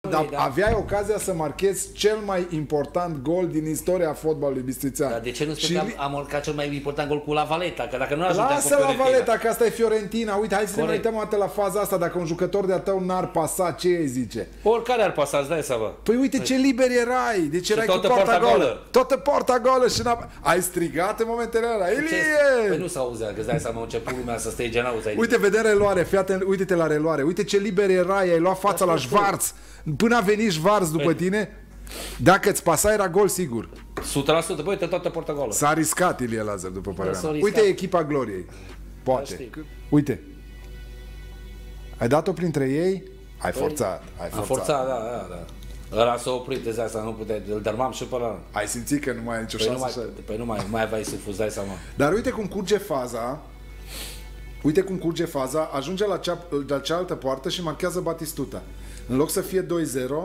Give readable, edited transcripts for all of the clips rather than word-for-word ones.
Dar aveai ocazia să marchezi cel mai important gol din istoria fotbalului bistrițean. Dar de ce nu spui că am marcat cel mai important gol cu La Valeta? Că dacă nu ajungeam cu Lasă La Valeta, că asta e Fiorentina. Uite, hai să ne uităm o dată la faza asta. Dacă un jucător de-a tău n-ar pasa, ce îi zice? Oricare ar pasa, îți dai seama. Păi uite ce liber erai. Deci erai cu poarta golă. Toată poarta golă și ai strigat în momentele alea. Ilie! Păi nu s-auzea, că îți dai seama, a început lumea să strige în auză. Uite, vedem reluare. Fii atent, uite-te la reluare. Uite ce liber erai. Ai luat fața la Schwarz. Până a venit Schwarz după tine, dacă îți pasa era gol sigur. 100%, băi, uite toată poarta golă. S-a riscat Ilie Lazar după părerea mea. Uite echipa gloriei. Poate. Uite. Ai dat-o printre ei? Ai forțat. Am forțat, da. Ăla s-a oprit, de asta nu putea, îl dărmam și pe ăla. Ai simțit că nu mai ai nicio șansă? Păi nu mai aveai să fuzai seama. Dar uite cum curge faza. Uite cum curge faza, ajunge la cealaltă poartă și marchează Batistuta. În loc să fie 2-0,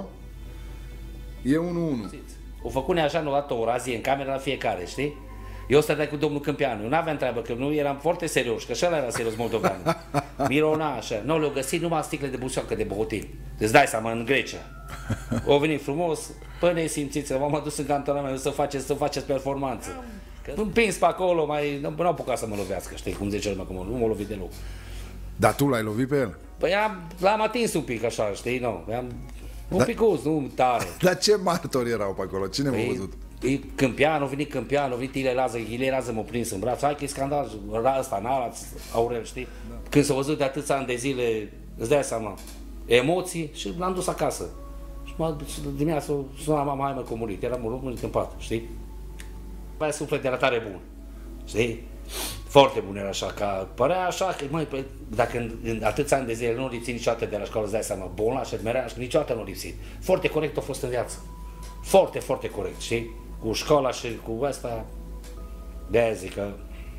e 1-1. O făcut așa, nu a dat o razie în cameră la fiecare, știi? Eu stăteam cu domnul Câmpianu, eu n-aveam treabă, că nu eram foarte serios, că și ăla era serios moldoveanu. Mirona așa, nu le-au găsit numai sticle de busoacă de băutin. Îți dai seama, în Grecia. O venit frumos, până nesimțiți, m-am adus în cantonament să faceți performanță. Că împins pe acolo, nu apucat să mă lovească, știi, cum zice lumea, că nu m-a lovit deloc. Dar tu l-ai lovit pe el? Păi l-am atins un pic așa, știi, nu, un picuț, nu tare. Dar ce martori erau pe acolo? Cine m-a văzut? Câmpianu, a venit Ilie Lazar m-a prins în braț, hai că e scandal, ăsta, Nara, Aurel, știi? Da. Când s-a văzut de atâția ani de zile, îți dai seama, emoții și l-am dus acasă. Și dimineața suna mama, hai mă, că a murit, eram murit în pat, știi? Mai suflet era tare bun, știi? Foarte bun era așa, că părea așa, că măi, dacă în atâția ani de zile nu lipsit niciodată de la școală, îți dai seama, bolnav și admirea, niciodată nu lipsit. Foarte corect a fost în viață. Foarte, foarte corect, știi? Cu școala și cu asta, de-aia zic că...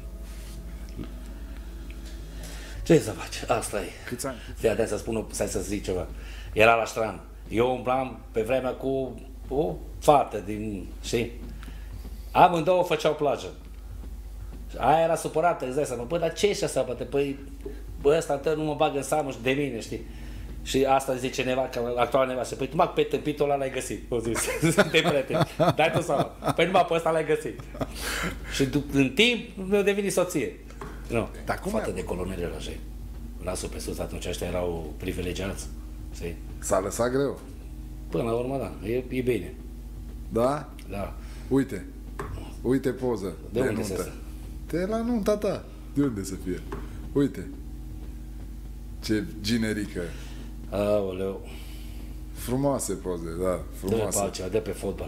Ce să faci? Asta e. Câți ani? Fii atent să zic ceva. Era la Ștran. Eu umblam pe vremea cu o fată din, știi? Amândouă făceau plajă. Aia era supărată, îți dai seama, bă, dar ce ești asta, bă? Păi, bă, ăsta nu mă bagă în seamă de mine, știi? Și asta zice actuala nevastă, păi tu mă, pe tâmpitul ăla l-ai găsit, o zis, suntem prieteni, dai tu seama, păi numai pe ăsta l-ai găsit. Și în timp mi-a devenit soție. Nu, fată de colonel era așa. Las-o pe sus, atunci ăștia erau privilegiați, știi? S-a lăsat greu. Până la urmă, da, e bine. Da? Da. Uite poză de unde nuntă. De la nunta ta. De unde să fie? Uite. Ce generică. Aoleu. Frumoase poze, da, frumoase. Dă pe altceva, dă pe fotbal.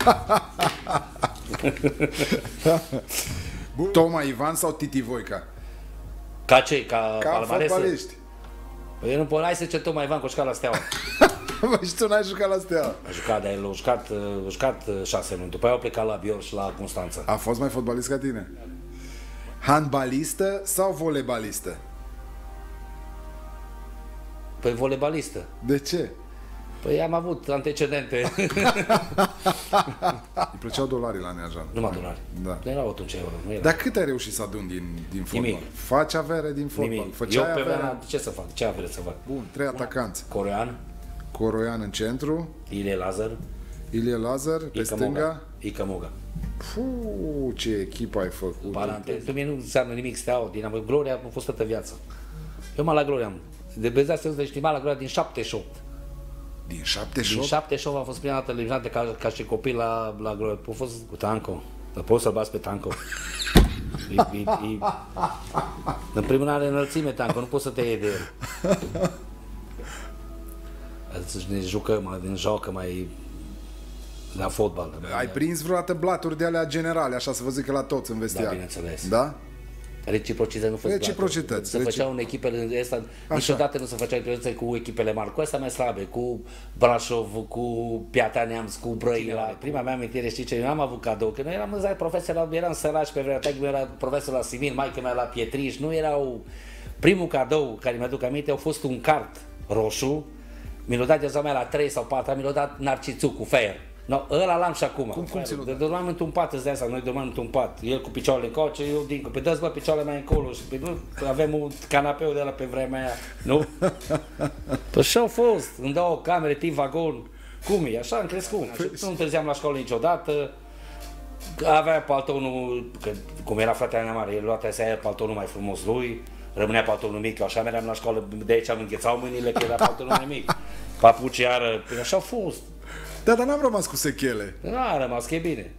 Toma Ivan sau Titi Voica? Ca ce? Ca fotbaliști. Păi eu nu pot, hai să zice Toma Ivan că a jucat la Steaua. Băi, și tu n-ai jucat la Steaua. A jucat, dar el a jucat 6 luni. După aia au plecat la Bior și la Constanța. A fost mai fotbalist ca tine? Handbalistă sau volebalistă? Păi volebalistă. De ce? Păi am avut antecedente. Îi plăceau dolarii la Neajan. Numai dolari. Da. Nu erau atunci euro. Nu era. Dar cât ai reușit să aduni din fotbal? Nimic. Faci avere din fotbal? Nimic. Făceai eu pe avere? vremea, ce să fac? Ce avere să fac? Bun, 3 atacanți. Coroian în centru. Ilie Lazar. Pe stânga. Ica Moga. Puh, ce echipă ai făcut. Parantez. Pe mine nu înseamnă nimic Steaua, Dinamo. Gloria a fost toată viața. Eu la Gloria am. De bezat să știi, la Gloria din 78. Din 78? Din 78 a fost prima dată eliminată ca și copil la Gloria. A fost cu Tanco. Dar poți să-l bați pe Tanco. În primul rând are înălțime Tanco, nu poți să te iei de el. Ne jucăm, ne joacă mai la fotbal. Ai prins vreodată blaturi de alea generale, așa să vă zic că la toți în vestiar? Da, bineînțeles. Da? Reciprocități nu fost reciprocități. Se făceau în echipele astea, niciodată nu se făceau diferențe cu echipele mari, cu astea mai slabe, cu Brașov, cu Piatra Neamț, cu Brăila. Prima mea amintire, știi ce? Eu n-am avut cadou, că noi eram profesor, eram săraci pe vremea, taică era profesor la Simin, maică mea la Pietriș, nu erau... Primul cadou care mi-aduc aminte a fost un cart roșu, mi l-a dat de mea la 3 sau 4 ani, mi l-a dat Narcițu cu Fer. No, ăla l-am și acum. Cum ți-l dai? Dormeam într-un pat, îți dai seama, noi dormeam într-un pat. El cu picioarele încoace, eu dincolo. Pe dă-ți, bă, picioarele mai încolo. Și pe nu, avem un canapeu de ăla pe vremea aia, nu? Păi și-au fost, îmi dau o cameră, tip vagon. Cum e? Așa am crescut. Nu întârziam la școală niciodată. Avea paltonul, că, cum era fratele mea mare, el lua să ia paltonul mai frumos lui, rămânea paltonul mic, eu așa meream la școală, de aici îmi înghețau mâinile că era paltonul mai mic. Papuci iară, așa au fost. Da, dar n-am rămas cu sechele. N-a rămas, că e bine.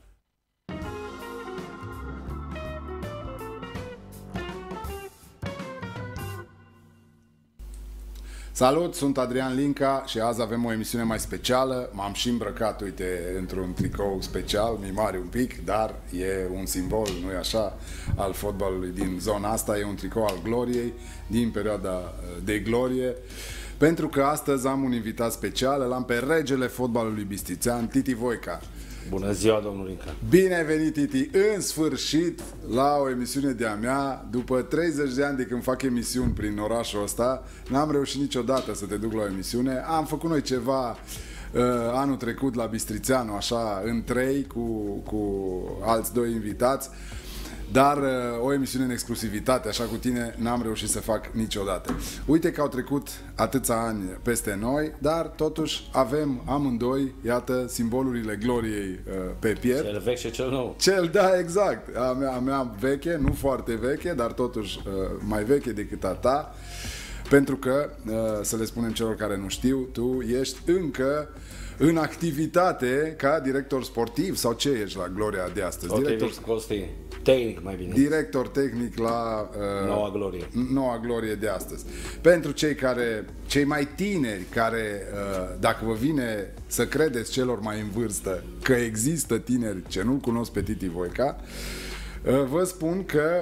Salut, sunt Adrian Linca și azi avem o emisiune mai specială. M-am și îmbrăcat, uite, într-un tricou special, mi mare un pic, dar e un simbol, nu-i așa, al fotbalului din zona asta. E un tricou al gloriei, din perioada de glorie. Pentru că astăzi am un invitat special, l-am pe regele fotbalului bistrițean, Titi Voica. Bună ziua, domnul Linca. Bine ai venit, Titi, în sfârșit la o emisiune de-a mea. După 30 de ani de când fac emisiuni prin orașul ăsta, n-am reușit niciodată să te duc la o emisiune. Am făcut noi ceva anul trecut la Bistrițeanu, așa, în 3, cu alți 2 invitați. Dar o emisiune în exclusivitate, așa cu tine, n-am reușit să fac niciodată. Uite că au trecut atâția ani peste noi, dar totuși avem amândoi, iată, simbolurile gloriei pe piept. Cel vechi și cel nou. Da, exact. A mea veche, nu foarte veche, dar totuși mai veche decât a ta. Pentru că, să le spunem celor care nu știu, tu ești încă în activitate ca director sportiv, sau ce ești la Gloria de astăzi? Tehnic, mai bine. Director tehnic la Noua Glorie. Noua Glorie de astăzi. Pentru cei mai tineri care, dacă vă vine să credeți celor mai în vârstă că există tineri ce nu-l cunosc pe Titi Voica, vă spun că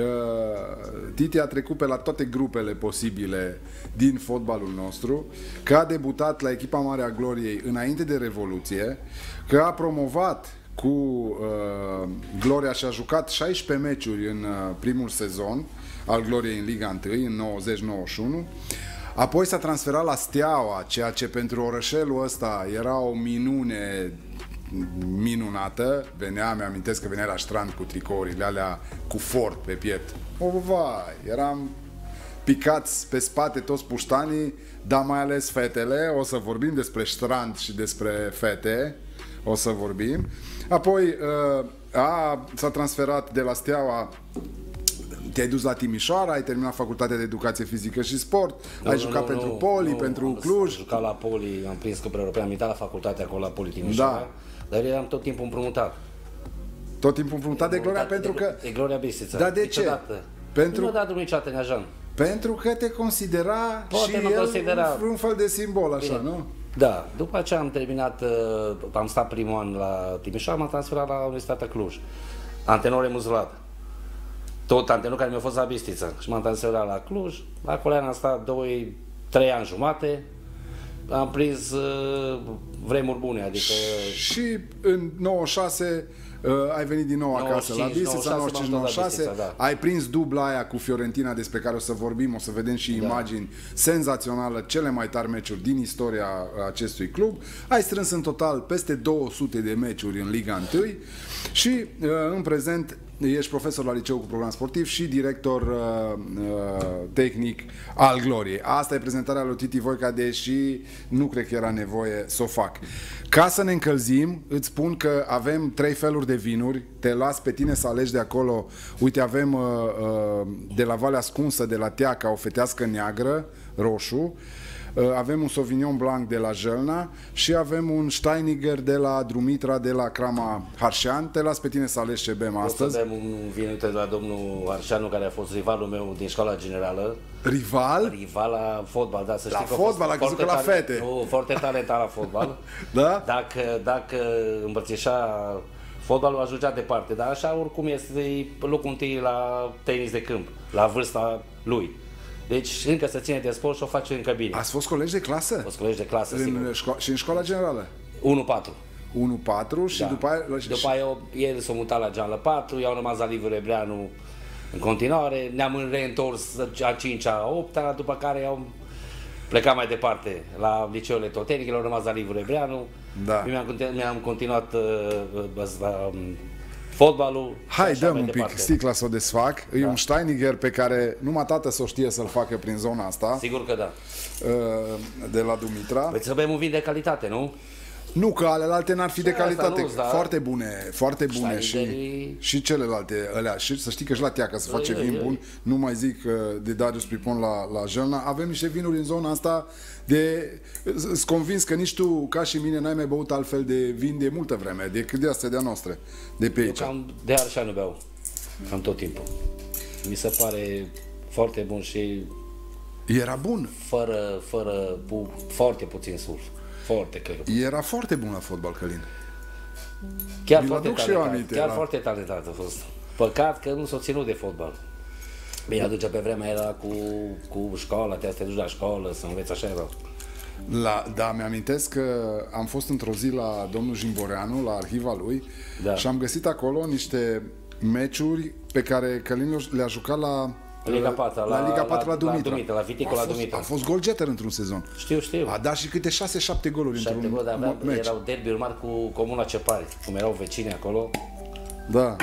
Titi a trecut pe la toate grupele posibile din fotbalul nostru, că a debutat la echipa mare a Gloriei înainte de Revoluție, că a promovat cu Gloria și a jucat 16 meciuri în primul sezon al Gloriei în Liga 1, în 90-91. Apoi s-a transferat la Steaua, ceea ce pentru orășelul ăsta era o minune minunată. Mi-amintesc că venea la strand cu tricourile alea cu Ford pe piept. Vai, eram picați pe spate toți puștanii, dar mai ales fetele. O să vorbim despre strand și despre fete, o să vorbim. Apoi s-a transferat de la Steaua, te-ai dus la Timișoara, ai terminat facultatea de educație fizică și sport, ai jucat pentru Poli, pentru Cluj. Am jucat la Poli, am prins Cupra Europeană, am intrat la facultatea acolo la Poli Timișoara, dar eram tot timpul împrumutat. Tot timpul împrumutat de Gloria pentru că... De Gloria Bistrița. Dar de ce? Pentru... Nu a dat niciodată neajan. Pentru că te considera Poate și el un fel de simbol, așa, bine, nu? Da, după ce am terminat, am stat primul an la Timișoara, m-am transferat la Universitatea Cluj. Antenor Muzlat. Tot antenorul care mi-a fost la Bistrița. Și m-am transferat la Cluj. Acolo am stat 2-3 ani jumate. Am prins vremuri bune, adică... Și în 96 ai venit din nou acasă 95, la Bistrița, 95-96, da. Ai prins dubla aia cu Fiorentina, despre care o să vorbim, o să vedem și imagini senzaționale, cele mai tari meciuri din istoria acestui club. Ai strâns în total peste 200 de meciuri în Liga 1 și în prezent ești profesor la liceu cu program sportiv și director tehnic al Gloriei. Asta e prezentarea lui Titi Voica, deși nu cred că era nevoie să o fac. Ca să ne încălzim, îți spun că avem 3 feluri de vinuri. Te las pe tine să alegi de acolo. Uite, avem de la Valea Ascunsă, de la Teaca, o fetească neagră, roșu. Avem un Sauvignon Blanc de la Jelna și avem un Steiniger de la Drumitra, de la Crama Harșan. Te las pe tine să alegi ce bem astăzi. O să bem un vin de la domnul Harșanu, care a fost rivalul meu din școala generală. Rival? Rival la fotbal, da, să știi. La fotbal, la căzut la fete. Nu, foarte talentat la fotbal. Da? Dacă îmbrățișa fotbalul, ajungea departe, dar așa oricum este locul întâi la tenis de câmp, la vârsta lui. Deci încă se ține de sport și o face încă bine. Ați fost colegi de clasă? Ați fost colegi de clasă, sigur. Și în școala generală? 1-4. 1-4 și după aia... După aia el s-a mutat la Geanlă 4, eu am rămas la Liviu Rebreanu în continuare, ne-am reîntors a 5-a, 8-a, după care plecat mai departe la liceul Totenic, el a rămas la Liviu Rebreanu. Da. Mi-am continuat fotbalul. Hai, dăm un pic, sticla să o desfac. Da. E un Steiniger pe care numai tată să o știe să-l facă prin zona asta. Sigur că da. De la Dumitra. Păi să bem un vin de calitate, nu? Nu, că alelalte n-ar fi de calitate. Nu, foarte bune, foarte bune și celelalte alea. Și să știi că și la Teacă se face vin bun. Nu mai zic de Darius Pripon la Jelna. Avem niște vinuri în zona asta sunt convins că nici tu, ca și mine, n-ai mai băut altfel de vin de multă vreme, decât de astea de-a noastre, de pe aici. Cam de Arșa nu beau, cam tot timpul. Mi se pare foarte bun și... Era bun. Foarte puțin sulf. Foarte cred. Era foarte bun la fotbal, Călin. Chiar foarte talentat a fost. Păcat că nu s-a ținut de fotbal. Bine, aduce pe vremea era cu școala, te duci la școală, să înveți, așa era. Da, mi-amintesc că am fost într-o zi la domnul Jimboreanu, la arhiva lui, și am găsit acolo niște meciuri pe care Călin le-a jucat la Liga 4, la Dumitra. La Vitico, la Dumitra. A fost golgeter într-un sezon. Știu. A dat și câte 6-7 goluri într-un meci. Erau derby-uri mari cu Comuna Cepari, cum erau vecini acolo. Da. A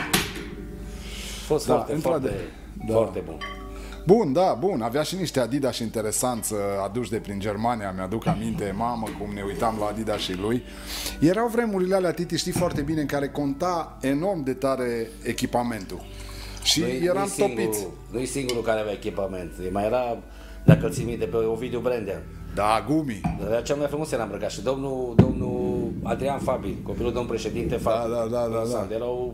fost foarte bun. Bun. Avea și niște Adidas interesanți aduși de prin Germania, mi-aduc aminte, mamă, cum ne uitam la Adidas și lui. Erau vremurile alea, Titi, știi foarte bine, în care conta enorm de tare echipamentul. Și eram topiți. Nu-i singurul care avea echipament. Mai era, dacă îl ții minte, pe Ovidiu Brendea. Da, Gumi. Dar cel mai frumos era îmbrăcat. Și domnul Adrian Fabi, copilul domnul președinte Fabi. Da.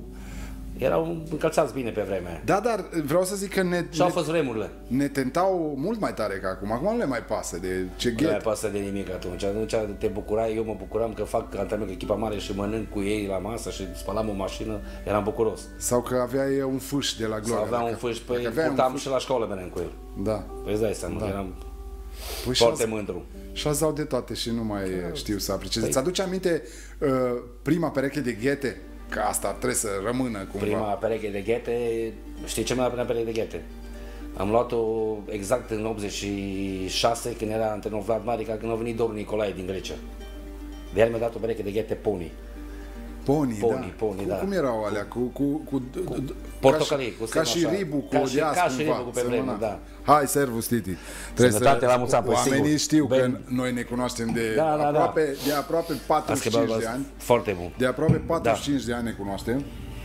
Erau încălțați bine pe vremea. Da, dar vreau să zic că și-au fost vremurile. Ne tentau mult mai tare ca acum. Acum nu le mai pasă de ce ghet. Nu le mai pasă de nimic atunci. Atunci te bucurai, eu mă bucuram că fac antrenament cu echipa mare și mănânc cu ei la masă și spălam o mașină, eram bucuros. Sau că aveai un fâș de la Gloria. Sau aveam un fâș, păi purtam și la școală veneam cu el. Da. Păi îți dai seama, eram foarte mândru. Și azi dau de toate și nu mai știu să apreciez. Îți aduce aminte prima pereche de ghete? Că asta trebuie să rămână cumva. Prima pereche de ghete, știi ce mai prima pereche de ghete? Am luat-o exact în 86, când era antrenor Vlad Marica, când a venit Doru Nicolae din Grecia. De el mi-a dat o pereche de ghete Pony. Pony, da. Cum erau alea? Cu portocalii, cu ca și Ribu, cu Odias, ca și Ribu, pe vreme, da. Hai, servus, Titi. Sănătate la mulți ani, oamenii știu că noi ne cunoaștem de aproape 45 de ani. Foarte bun. De aproape 45 de ani ne cunoaștem.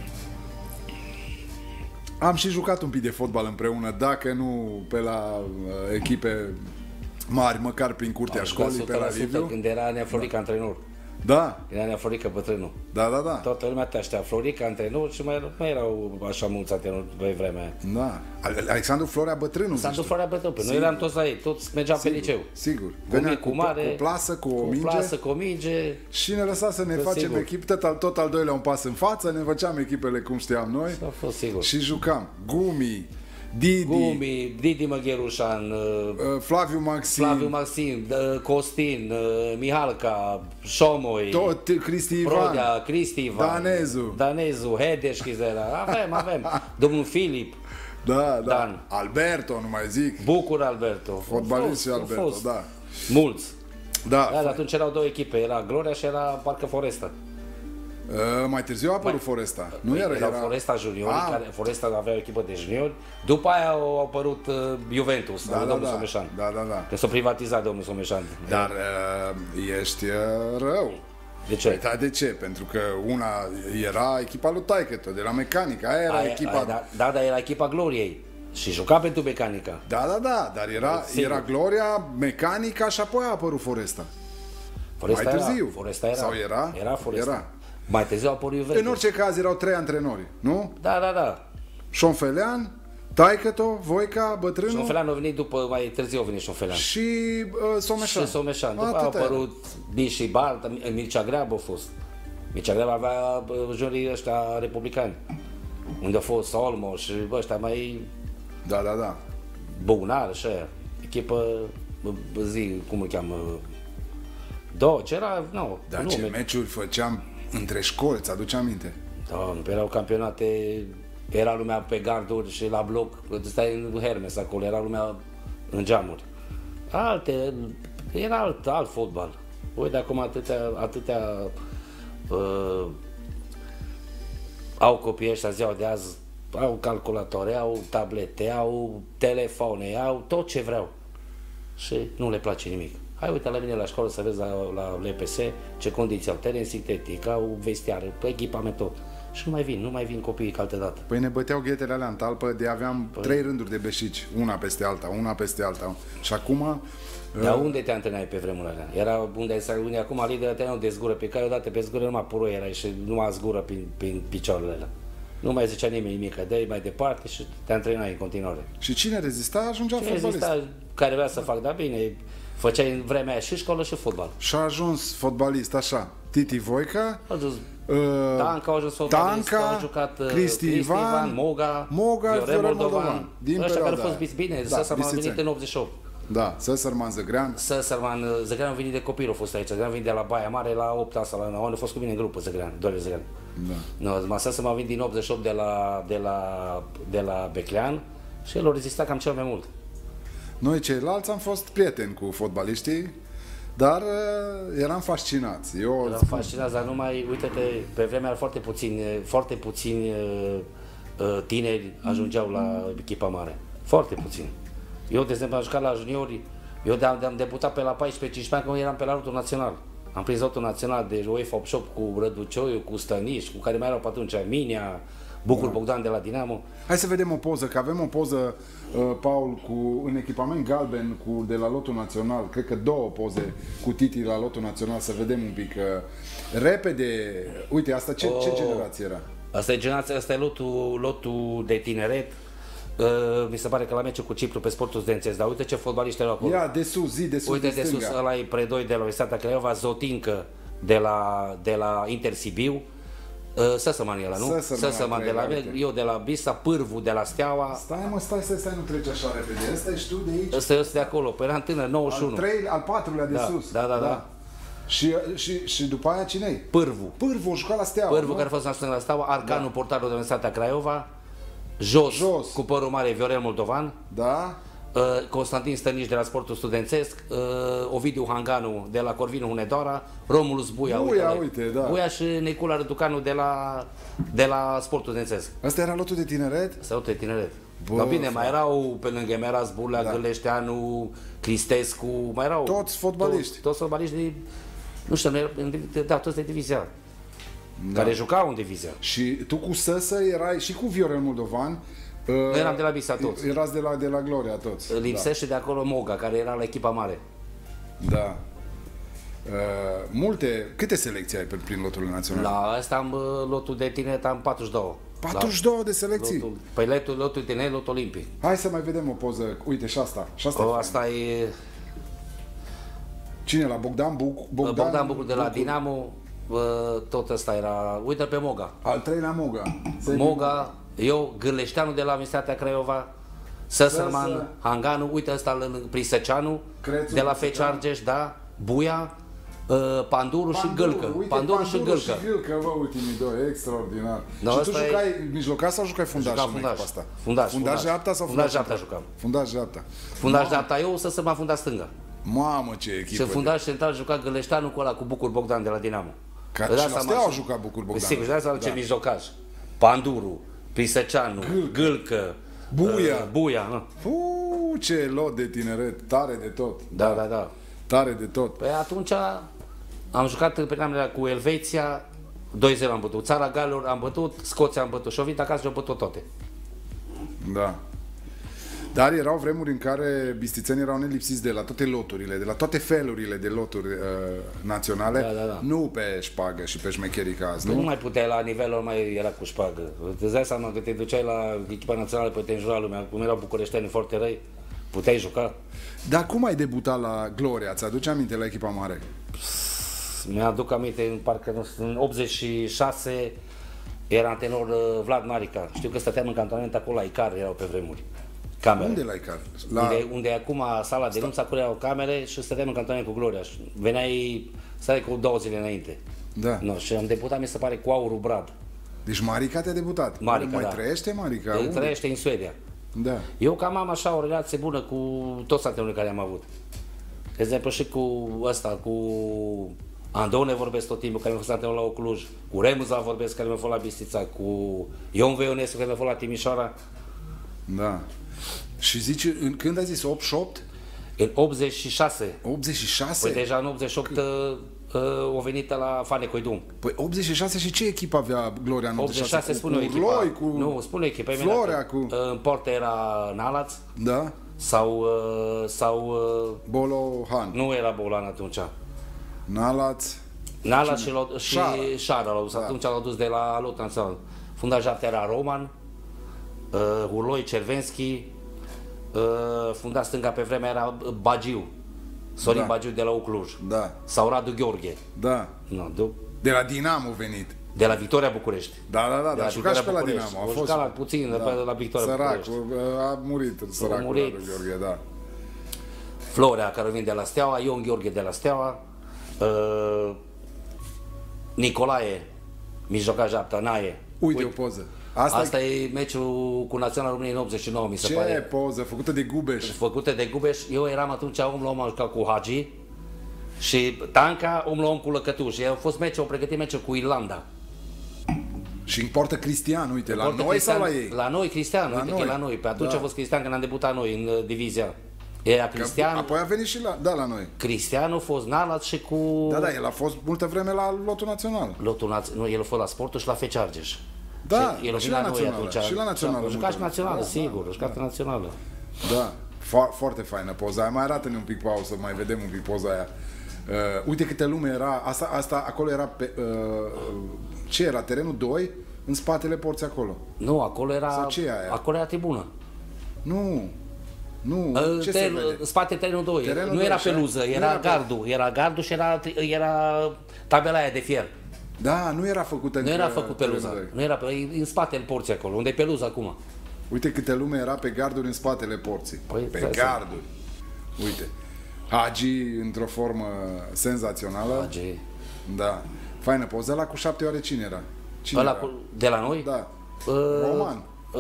Am și jucat un pic de fotbal împreună, dacă nu pe la echipe mari, măcar prin curtea școlii, pe la Liviu. Când era Nea Florica antrenor. Da. Era Nea Florica bătrânul. Da. Toată lumea te aștea Florica antrenor și mai erau așa mulți antrenori pe vremea. Da. Alexandru Florea bătrânul. Alexandru Florea bătrânul. Noi eram toți la ei, toți mergeam pe liceu. Sigur. Venea cu plasă, cu o minge. Și ne lăsa să ne facem echipă, tot al doilea un pas în față, ne făceam echipele cum știam noi. A fost sigur. Și jucam. Gumi, Didi Măgherușan, Flaviu Maxim, Costin, Mihalca, Șomoi, tot Cristi Ivan, Prodea, Cristi Ivan, Danezu, Hedeș, avem, domnul Filip, Dan. Alberto, nu mai zic. Bucur Alberto. Fotbalist și Alberto, da. Mulți. Da. Atunci erau două echipe, era Gloria și era parcă Foresta. Mai târziu a apărut Foresta. Nu era Foresta juniori, care Foresta avea o echipă de juniori. După aia au apărut Juventus, domnul Someșan. Da. Că s-a privatizat domnul Someșan. Dar ești rău. De ce? De ce? Pentru că una era echipa lui Taicheto, de la Mecanica. Aia era echipa... Dar era echipa Gloriei. Și juca pentru Mecanica. Da, dar era Gloria, Mecanica și apoi a apărut Foresta. Foresta mai târziu. Foresta era. Sau era? Era Foresta. Mai târziu a apărut Juventus. În orice caz erau 3 antrenori, nu? Da. Șonfelean, Taicheto, Voica, bătrânul. Șonfelean a venit după, mai târziu a venit Șonfelean. Și Someșan. După a apărut Biși Barta, Mircea Greabă a fost. Mircea Greabă avea jurii ăștia republicani. Unde a fost Olmo și ăștia mai... Da. Bunar și aia. Echipă, cum îl cheamă... Ce era? Nu. Dar ce meciuri făceam între școli, ți-aduce aminte? Da, erau campionate, era lumea pe garduri și la bloc, stai în Hermes acolo, era lumea în geamuri. Era alt fotbal. Uite, acum atâtea au copii ăștia ziua de azi, au calculatoare, au tablete, au telefoane, au tot ce vreau. Și nu le place nimic. Hai, uite la mine la școală să vezi la LPS ce condiții au, teren sintetic, au vestiare, echipament tot. Și nu mai vin copiii ca altă dată. Păi ne băteau ghetele alea în talpă, de aveam 3 rânduri de beșici, una peste alta. Și acum... Dar unde te antrenai pe vremurile alea? Era unde acum liderul te de zgură pe care odată pe zgură numai puroi erai și numai zgură prin picioarele alea. Nu mai zicea nimeni nimic, dă-i mai departe și te antrenai în continuare. Și cine rezista ajungea fotbalist. Care vrea să fac, dar bine, făceai în vremea aia și școală și fotbal. Și a ajuns fotbalist așa, Titi Voica, Tanca a ajuns fotbalist, au jucat Cristi Ivan, Moga, Viorel Moldovan. Ăștia care au fost bine, Săsărman a venit în 88. Da, Săsărman, Zăgrean. Zăgrean a venit de copil, a fost aici. Zăgrean a venit de la Baia Mare la 8 ani, la 9 ani, a fost cu mine în grupă Zăgrean, Dorile Zăgrean. Da. No, Săsărman a venit din 88 de la Beclean și el a rezistat cam cel mai mult. Noi ceilalți am fost prieteni cu fotbaliștii, dar eram fascinați. Eram fascinați, dar numai, uite-te, pe vremea foarte puțini tineri ajungeau la echipa mare. Foarte puțini. Eu, de exemplu, am jucat la juniori, eu am debutat pe la 14-15 ani când eram pe la lotul național. Am prins lotul național de UEFA 88 cu Răducioiu, cu Stăniș, cu care mai erau pe atunci, Minia, Bucur Bogdan de la Dinamo. Hai să vedem o poză, că avem o poză, Paul, în echipament galben de la lotul național, cred că 2 poze cu Titi la lotul național, să vedem un pic. Repede, uite, asta ce generație era? Asta e lotul de tineret. Mi se pare că la meciul cu Cipru pe Sportul Studențesc, dar uite ce fotbaliști erau acolo. Ia, de sus, uite de sus, ăla e predoi de la Universitatea Craiova, Zotincă de la Inter Sibiu, Săsărman e ăla, nu? Săsărman de la eu de la Bisa, Pârvu de la Steaua. Stai, nu treci așa repede. Ăsta ești tu de aici? Ăsta e de acolo, pe era în tânăr, 91. Al 4-lea de sus. Da. Și după aia cine-i? Pârvu a jucat la Steaua. Pârvu care a fost naștenut la Steaua, Arcanu, portarul de Universitatea Craiova. Jos, cu părul mare, Viorel Moldovan. Da. Constantin Stăniș de la Sportul Studențesc, Ovidiu Hanganu de la Corvinu Hunedoara, Romulus Buia, uite, da. Buia și Nicula Răducanu de la Sportul Studențesc. Asta era lotul de tineret? Asta lotul de tineret. Dar bine, mai erau pe lângă Meraz, Burlea, Gâleșteanu, Cristescu, mai erau toți fotbaliști. Toți fotbaliști, nu știu, toți de divizia. Care jucau în divizia. Și tu cu Săsă erai și cu Viorel Moldovan. Noi eram de la Bisa toți. Erați de la Gloria toți. Lipsește de acolo Moga, care era la echipa mare. Da. Câte selecții ai prin lotul național? La asta am lotul de tineret, am 42. 42 de selecții? Păi lotul de tineret, lotul olimpic. Hai să mai vedem o poză. Uite, și asta. Asta e... Cine la Bogdan Bucur de la Dinamo. Tot ăsta era, uite pe Moga. Al 3-lea Moga, eu, Gârleșteanu de la Universitatea Craiova, Săsărman, Hanganu, uite ăsta Prisăceanu, de la FC Argeș, da, Buia, Panduru și Gâlcă. Panduru și Gâlcă, vă, ultimii doi, extraordinar. Și tu jucai mijlocaș sau jucai fundaș în echipa asta? Fundaș dreapta sau fundaș dreapta jucam. Fundaș dreapta. Fundaș dreapta eu, Săsărman fundaș stânga. Mamă, ce echipă! Și fundaș central juca Gârleșteanu cu Bucur Bogdan de la Dinamo. Și la Steaua a jucat Bucur Bogdan. Sigur, de asta ce mijlocaș. Panduru, Prisăceanu, Gâlcă, Buia. Ce lot de tineret, tare de tot. Da. Tare de tot. Păi atunci am jucat în penalele cu Elveția, 2-0 am bătut. Țara Galilor am bătut, Scoția am bătut și au venit acasă și au bătut toate. Da. Dar erau vremuri în care bistițenii erau nelipsiți de la toate loturile, de la toate felurile de loturi naționale, da. Nu pe șpagă și pe șmecherii ca azi, nu? Nu mai puteai la nivelul, mai era cu șpagă. Îți dai seama că te duceai la echipa națională, pe te înjura lumea, cum erau bucureșteni foarte răi, puteai juca. Dar cum ai debutat la Gloria? Ți-aduce aminte la echipa mare? Mi-aduc aminte, parcă în 86 era antenor Vlad Marica. Știu că stăteam în cantonament acolo la Icar, erau pe vremuri. Camere. Unde la Icar? Unde e acum sala de nunți, acolo erau camere și stăteam în cantonament cu Gloria. Veneai, stai cu 2 zile înainte. Da. No, și am debutat, mi se pare, cu Aurul Brad. Deci Marica te-a debutat? Marica, mai trăiește Marica? Trăiește în Suedia. Da. Eu cam am așa o relație bună cu toți antrenorii care am avut. De exemplu și cu ăsta, cu Andone vorbesc tot timpul, care mi-a fost antrenor la Ocluj, cu Remuza vorbesc, care mi-a fost la Bistrița, cu Ion Veionescu, care mi-a fost la Timișoara. Da. Și zici, când ai zis 88? În 86. 86? Păi deja în 88 o venit la Fane Coidum. Păi 86 și ce echipă avea Gloria în 86? 86 spune o echipă. Urloi, cu nu, spune o echipă. Florea, cu... În portă era Nalaț. Da? Sau Bolohan. nu era Bolan atunci. Nalaț. Nalaț și Șara l-au dus. Da. Atunci l-au dus de la Lot Național. Funda 7 era Roman, Urloi, Cervenski, funda stânga pe vremea era Bagiu. Sorin Da. Bagiu de la Ucluj. Da. Sau Radu Gheorghe. Da. De la Dinamo venit. De la Victoria București. Da, la a jucat și pe la București. Dinamo. A jucat la puțin la Victoria București. A murit săracul murit. Radu Gheorghe, da. Florea, care vine de la Steaua, Ion Gheorghe de la Steaua, Nicolae, mijlocaș dreapta, Nae. Uite o poză. Asta e meciul cu Naționala României în 89, mi se Ce pare. poză, făcută de Gubeș. Făcute de Gubeș. Eu eram atunci om la om, am jucat cu Hagi și Tanca, om la om cu Lăcătuș. Au fost meciuri, au pregătit meciuri cu Irlanda. Și în poartă Cristian, uite, la noi Cristian, sau la ei? La noi, Cristian, La uite noi. că e la noi. Pe atunci Da. a fost Cristian când am debutat noi în divizia. Era Cristian, Apoi a venit și la noi. Cristian a fost Nalat și cu Da, el a fost multă vreme la lotul național. nu, el a fost la Sportul și la FC Argeș. Da, el a și venit la noi națională, atunci. și la națională A jucat și multă națională, vreme. sigur, a jucat națională. Da, foarte faină poza aia. Mai arată-ne un pic pauză, mai vedem un pic poza aia. Uite câte lume era. Asta acolo era pe... ce era? Terenul 2? În spatele porții acolo. Nu, acolo era, Sau ce e aia? acolo era tribună. Nu, ce se vede? Spate terenul 2. Terenul Nu 2, era așa? peluză, Nu era era pe- gardul. Era gardul și era tabela aia de fier. Da, nu era făcută Nu era făcut peluza. terenul 2. Nu era e în spatele porții acolo, unde e peluza acum. Uite câte lume era pe garduri în spatele porții. Păi, pe stai să- garduri. Uite. Hagi într-o formă senzațională. Hagi. Da. Faină poză. Ăla cu 7 ore cine era? Cine Ăla era? de la noi? Da. Roman.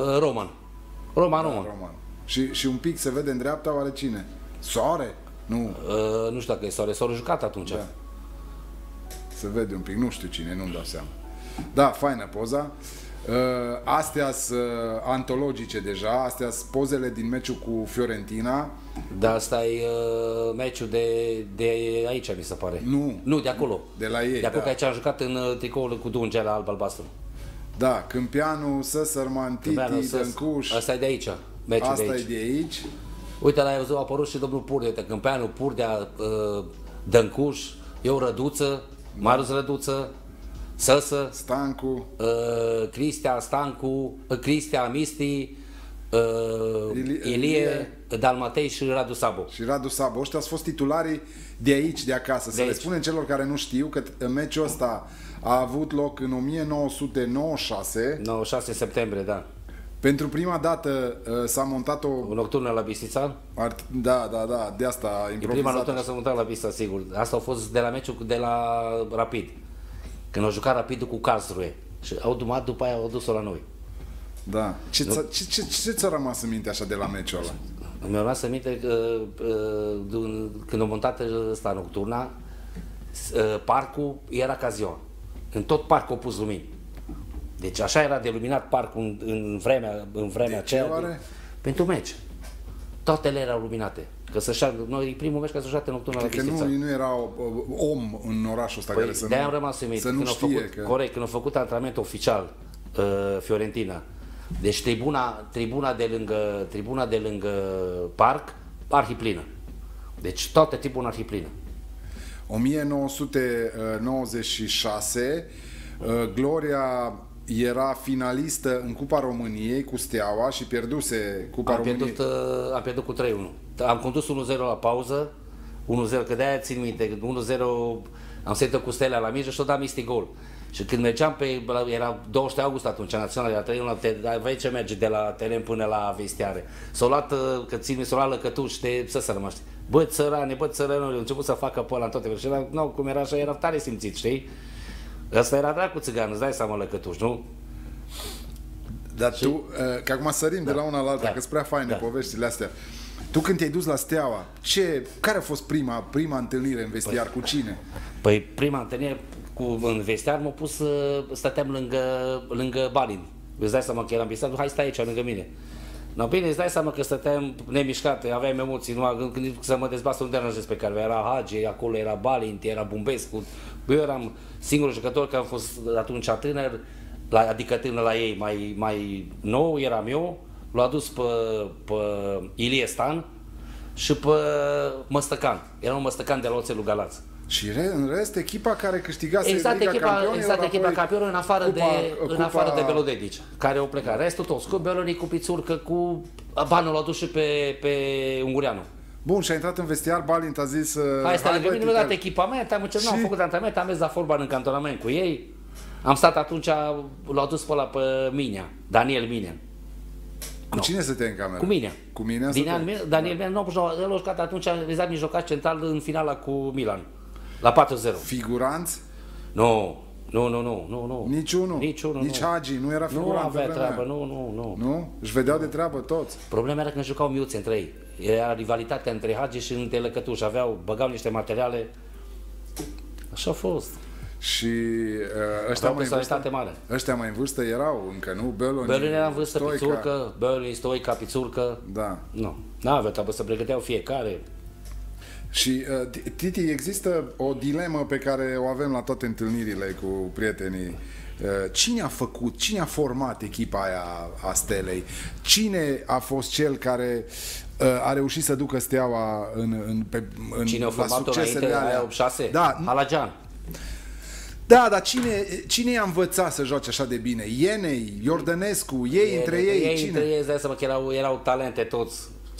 Roman. Și un pic se vede în dreapta, oare cine? Soare? Nu. Nu știu dacă e Soare. S-au jucat atunci. Da. Se vede un pic, nu știu cine, nu-mi dau seama. Da, faină poza. Astea sunt antologice deja, astea sunt pozele din meciul cu Fiorentina. Dar asta e meciul de aici, mi se pare. Nu. De acolo. De la ei, De acolo, da. că aici am jucat în tricoul cu dungele alb-albastru. Da, Câmpianu, Săsărman, Titi, Dăncuș. Asta e de aici. Meciul Asta de aici. e de aici. Uite, la eu a apărut și domnul Purdea, uite, Câmpianu, Purdea, Dăncuș, eu Răduță, Marius Răduță, Săsă, Stancu, Cristea, Stancu, Cristea, Misti, Ilie, Ilie, Dalmatei și Radu Sabo. și Radu Sabo. Ăștia au fost titularii de aici, de acasă. Să De le aici. spunem celor care nu știu că meciul ăsta a avut loc în 1996. 96 septembrie, da. Pentru prima dată s-a montat o... O nocturnă la Bistrița. Da, de asta a E prima improvizat. nocturnă s-a mutat la Bistrița, sigur. Asta a fost de la meciul de la Rapid. Când au jucat Rapidul cu Karlsruhe. Și după aia au dus-o la noi. Da. Ce ți-a rămas în minte așa de la meciul ăla? Mi-a rămas în minte că când au montat ăsta nocturna, parcul era ca ziua. În tot parcul au pus lumini. Deci așa era de luminat parcul în vremea aceea. oare? Pentru meci. Toate erau luminate. Că noi primul meci ca să joate nocturna la Că Bistrița. nu era om în orașul ăsta care să de-aia nu, am rămas în minte. să nu Când au știe făcut, că... corect, când au făcut antrenament oficial Fiorentina. Deci tribuna de lângă parc arhiplină. Deci toată tribuna arhiplină. 1996 Gloria era finalistă în Cupa României cu Steaua și pierduse Cupa României. Am pierdut cu 3-1. Am condus 1-0 la pauză, 1-0, că de-aia țin minte, 1-0 am sărit cu Stelea la mijloc și o dat Misti gol. Și când mergeam era 20 august atunci, național, era 3-1, aveai ce merge de la teren până la vestiare. S-au luat, că țin mi s-au luat Lăcătuș de să rămaște. Bă, țărane, au început să facă pe ăla în toate. Și era, nu, cum era așa, era tare simțit, știi? Ăsta era dracu țigan, îți dai seama Lăcătuș, nu? Dar tu, că acum sărim de la una la alta, că sunt prea faine poveștile astea. Tu când te-ai dus la Steaua, care a fost prima întâlnire în vestiar, cu cine? Păi prima întâlnire în vestiar m-a pus, stăteam lângă Balin. Îți dai seama că eram visat, hai stai aici lângă mine. No, bine, îți dai seama că stăteam nemișcate, aveam emoții, nu când să mă dezbat unde aranjez pe care era Hagi, acolo era Balint, era Bumbescu. Eu eram singurul jucător care am fost atunci tânăr, adică tânăr la ei, mai nou eram eu, l-a adus pe Ilie Stan și pe Măstăcan. Era un Măstăcan de la Oțelul Galați. Și în rest, echipa care câștigase exact, Liga Campionilor, exact, echipa campionilor în afară de Belodedici, care au plecat. Restul toți, cu Beloni, cu Pițurcă, cu banul l-a dus și pe Ungureanu. Bun, și a intrat în vestiar, Balint a zis... Hai, stai lângă mine, mi-a dat echipament, am făcut antrenament, am mers la fotbal în cantonament cu ei. Am stat atunci, l-au dus pe ăla pe Minea, Daniel Minea. Cu cine stăteai în cameră? Cu Minea. Cu Minea? Daniel Minea, el a jucat atunci, exact mijlocaș central în finala cu Milan. La 4-0. Figuranți? Nu. Niciunul? Nici Hagi, nu era figurant? Nu avea treabă, nu. Nu? Își vedeau de treabă toți? Problema era când jucau miuți între ei. Era rivalitatea între Hagi și între Lăcătuși. Băgau niște materiale. Așa a fost. Și ăștia mai în vârstă erau încă, nu? Beloni era în vârstă, Pițurcă, Beloni, Stoica, Pițurcă. Da. Nu. N-avea treabă, să pregăteau fiecare. Și, Titi, există o dilemă pe care o avem la toate întâlnirile cu prietenii. Cine a făcut, cine a format echipa aia a Stelei? Cine a fost cel care a reușit să ducă Steaua cine a format-o înainte, aia 8-6? Da. Halagian. Da, dar cine i-a învățat să joace așa de bine? Ienei, Iordănescu, ei între ei, cine? Între ei, îți dai seama că erau talente toți.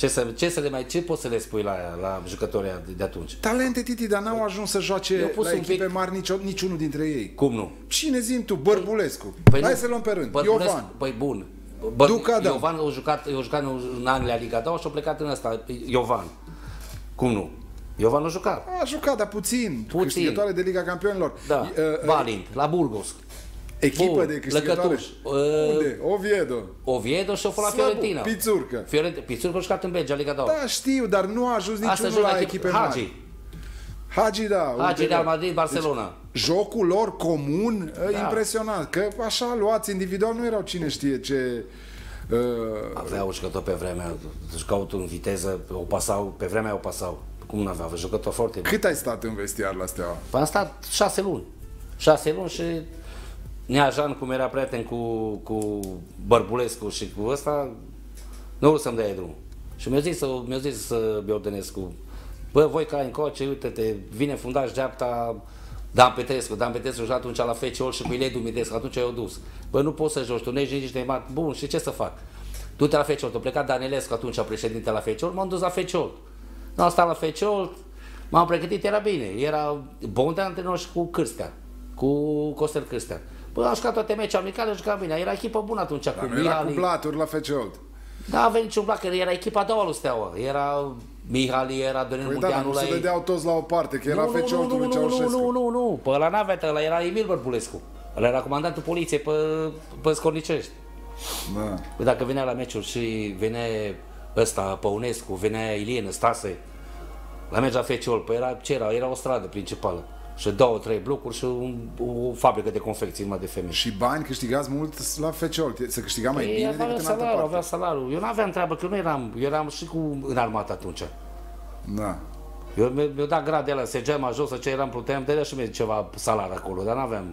Ce poți să le spui la jucătorii de atunci? Talente, Titi, dar n-au ajuns să joace la echipe mari niciunul dintre ei. Cum nu? Cine zi-mi tu? Bărbulescu. Hai să luăm pe rând. Iovan. Păi bun. Iovan a jucat în Anglia Liga 2 și a plecat în ăsta. Iovan. Cum nu? Iovan a jucat. A jucat, dar puțin. Câștigătoare de Liga Campionilor. Da. Balint, la Burgos. Echipă de câștigătoare. Unde? Oviedo și-o fost la Fiorentina. Pițurcă. Pițurcă a jucat în Belgia, Liga 2. Da, știu, dar nu a ajuns niciunul la echipe mari. Hagi, da. Hagi, Real Madrid, Barcelona. Deci, jocul lor comun, impresionant. Că așa, luați individual, nu erau cine știe ce... Aveau jucători pe vremea, jucau în viteză, pe vremea o pasau. Cum nu aveau? Jucători foarte buni. Cât ai stat în vestiar la Steaua? Păi am stat 6 luni. 6 luni și Nea Jean, cum era prieten cu Bărbulescu și cu ăsta, nu vreau să-mi dea drumul. Și mi-a zis Biordănescu, bă, voi ca încoace, uite-te, vine fundaș dreapta Dan Petrescu și atunci la Feciol și cu Ilie Dumitrescu, atunci i-au dus. Bă, nu poți să joci, tu n-ești nici de mat. Bun, și ce să fac? Du-te la Feciol, tu plecat Danilescu atunci președinte la Feciol, m-am dus la Feciol. N-am stat la Feciol, m-am pregătit, era bine, era bun de antrenor și cu Cârstea, cu Costel Cârstea. Bă, am jucat toate meciurile amicale, jucat bine, era echipă bună atunci, cu Mihali. Era cu blaturi la Feciol. Da, avea niciun blat, că era echipa a doua lui Steaua, era Mihali, era Dorin Munteanu la ei. Nu se dădeau toți la o parte, că era Feciol, tu Ceaușescu. Nu, pe ăla n-avea, ăla era Emil Bărbulescu, ăla era comandantul poliției pe Scornicești. Da. Dacă venea la meciuri și venea ăsta, Păunescu, venea Ilie Năstase, la meci la Feciol, păi era o stradă principală. Și 2-3 blocuri și o fabrică de confecții numai de femei. Și bani câștigați mult la Feciol, să câștiga mai bine decât în altă parte. Avea salariul. Eu n-aveam treabă, că eu eram și în armată atunci. Da. Eu mi-o dat grad de ăla, sergeam jos, ce eram pluteam, dădea și mie ceva salariu acolo, dar n-aveam...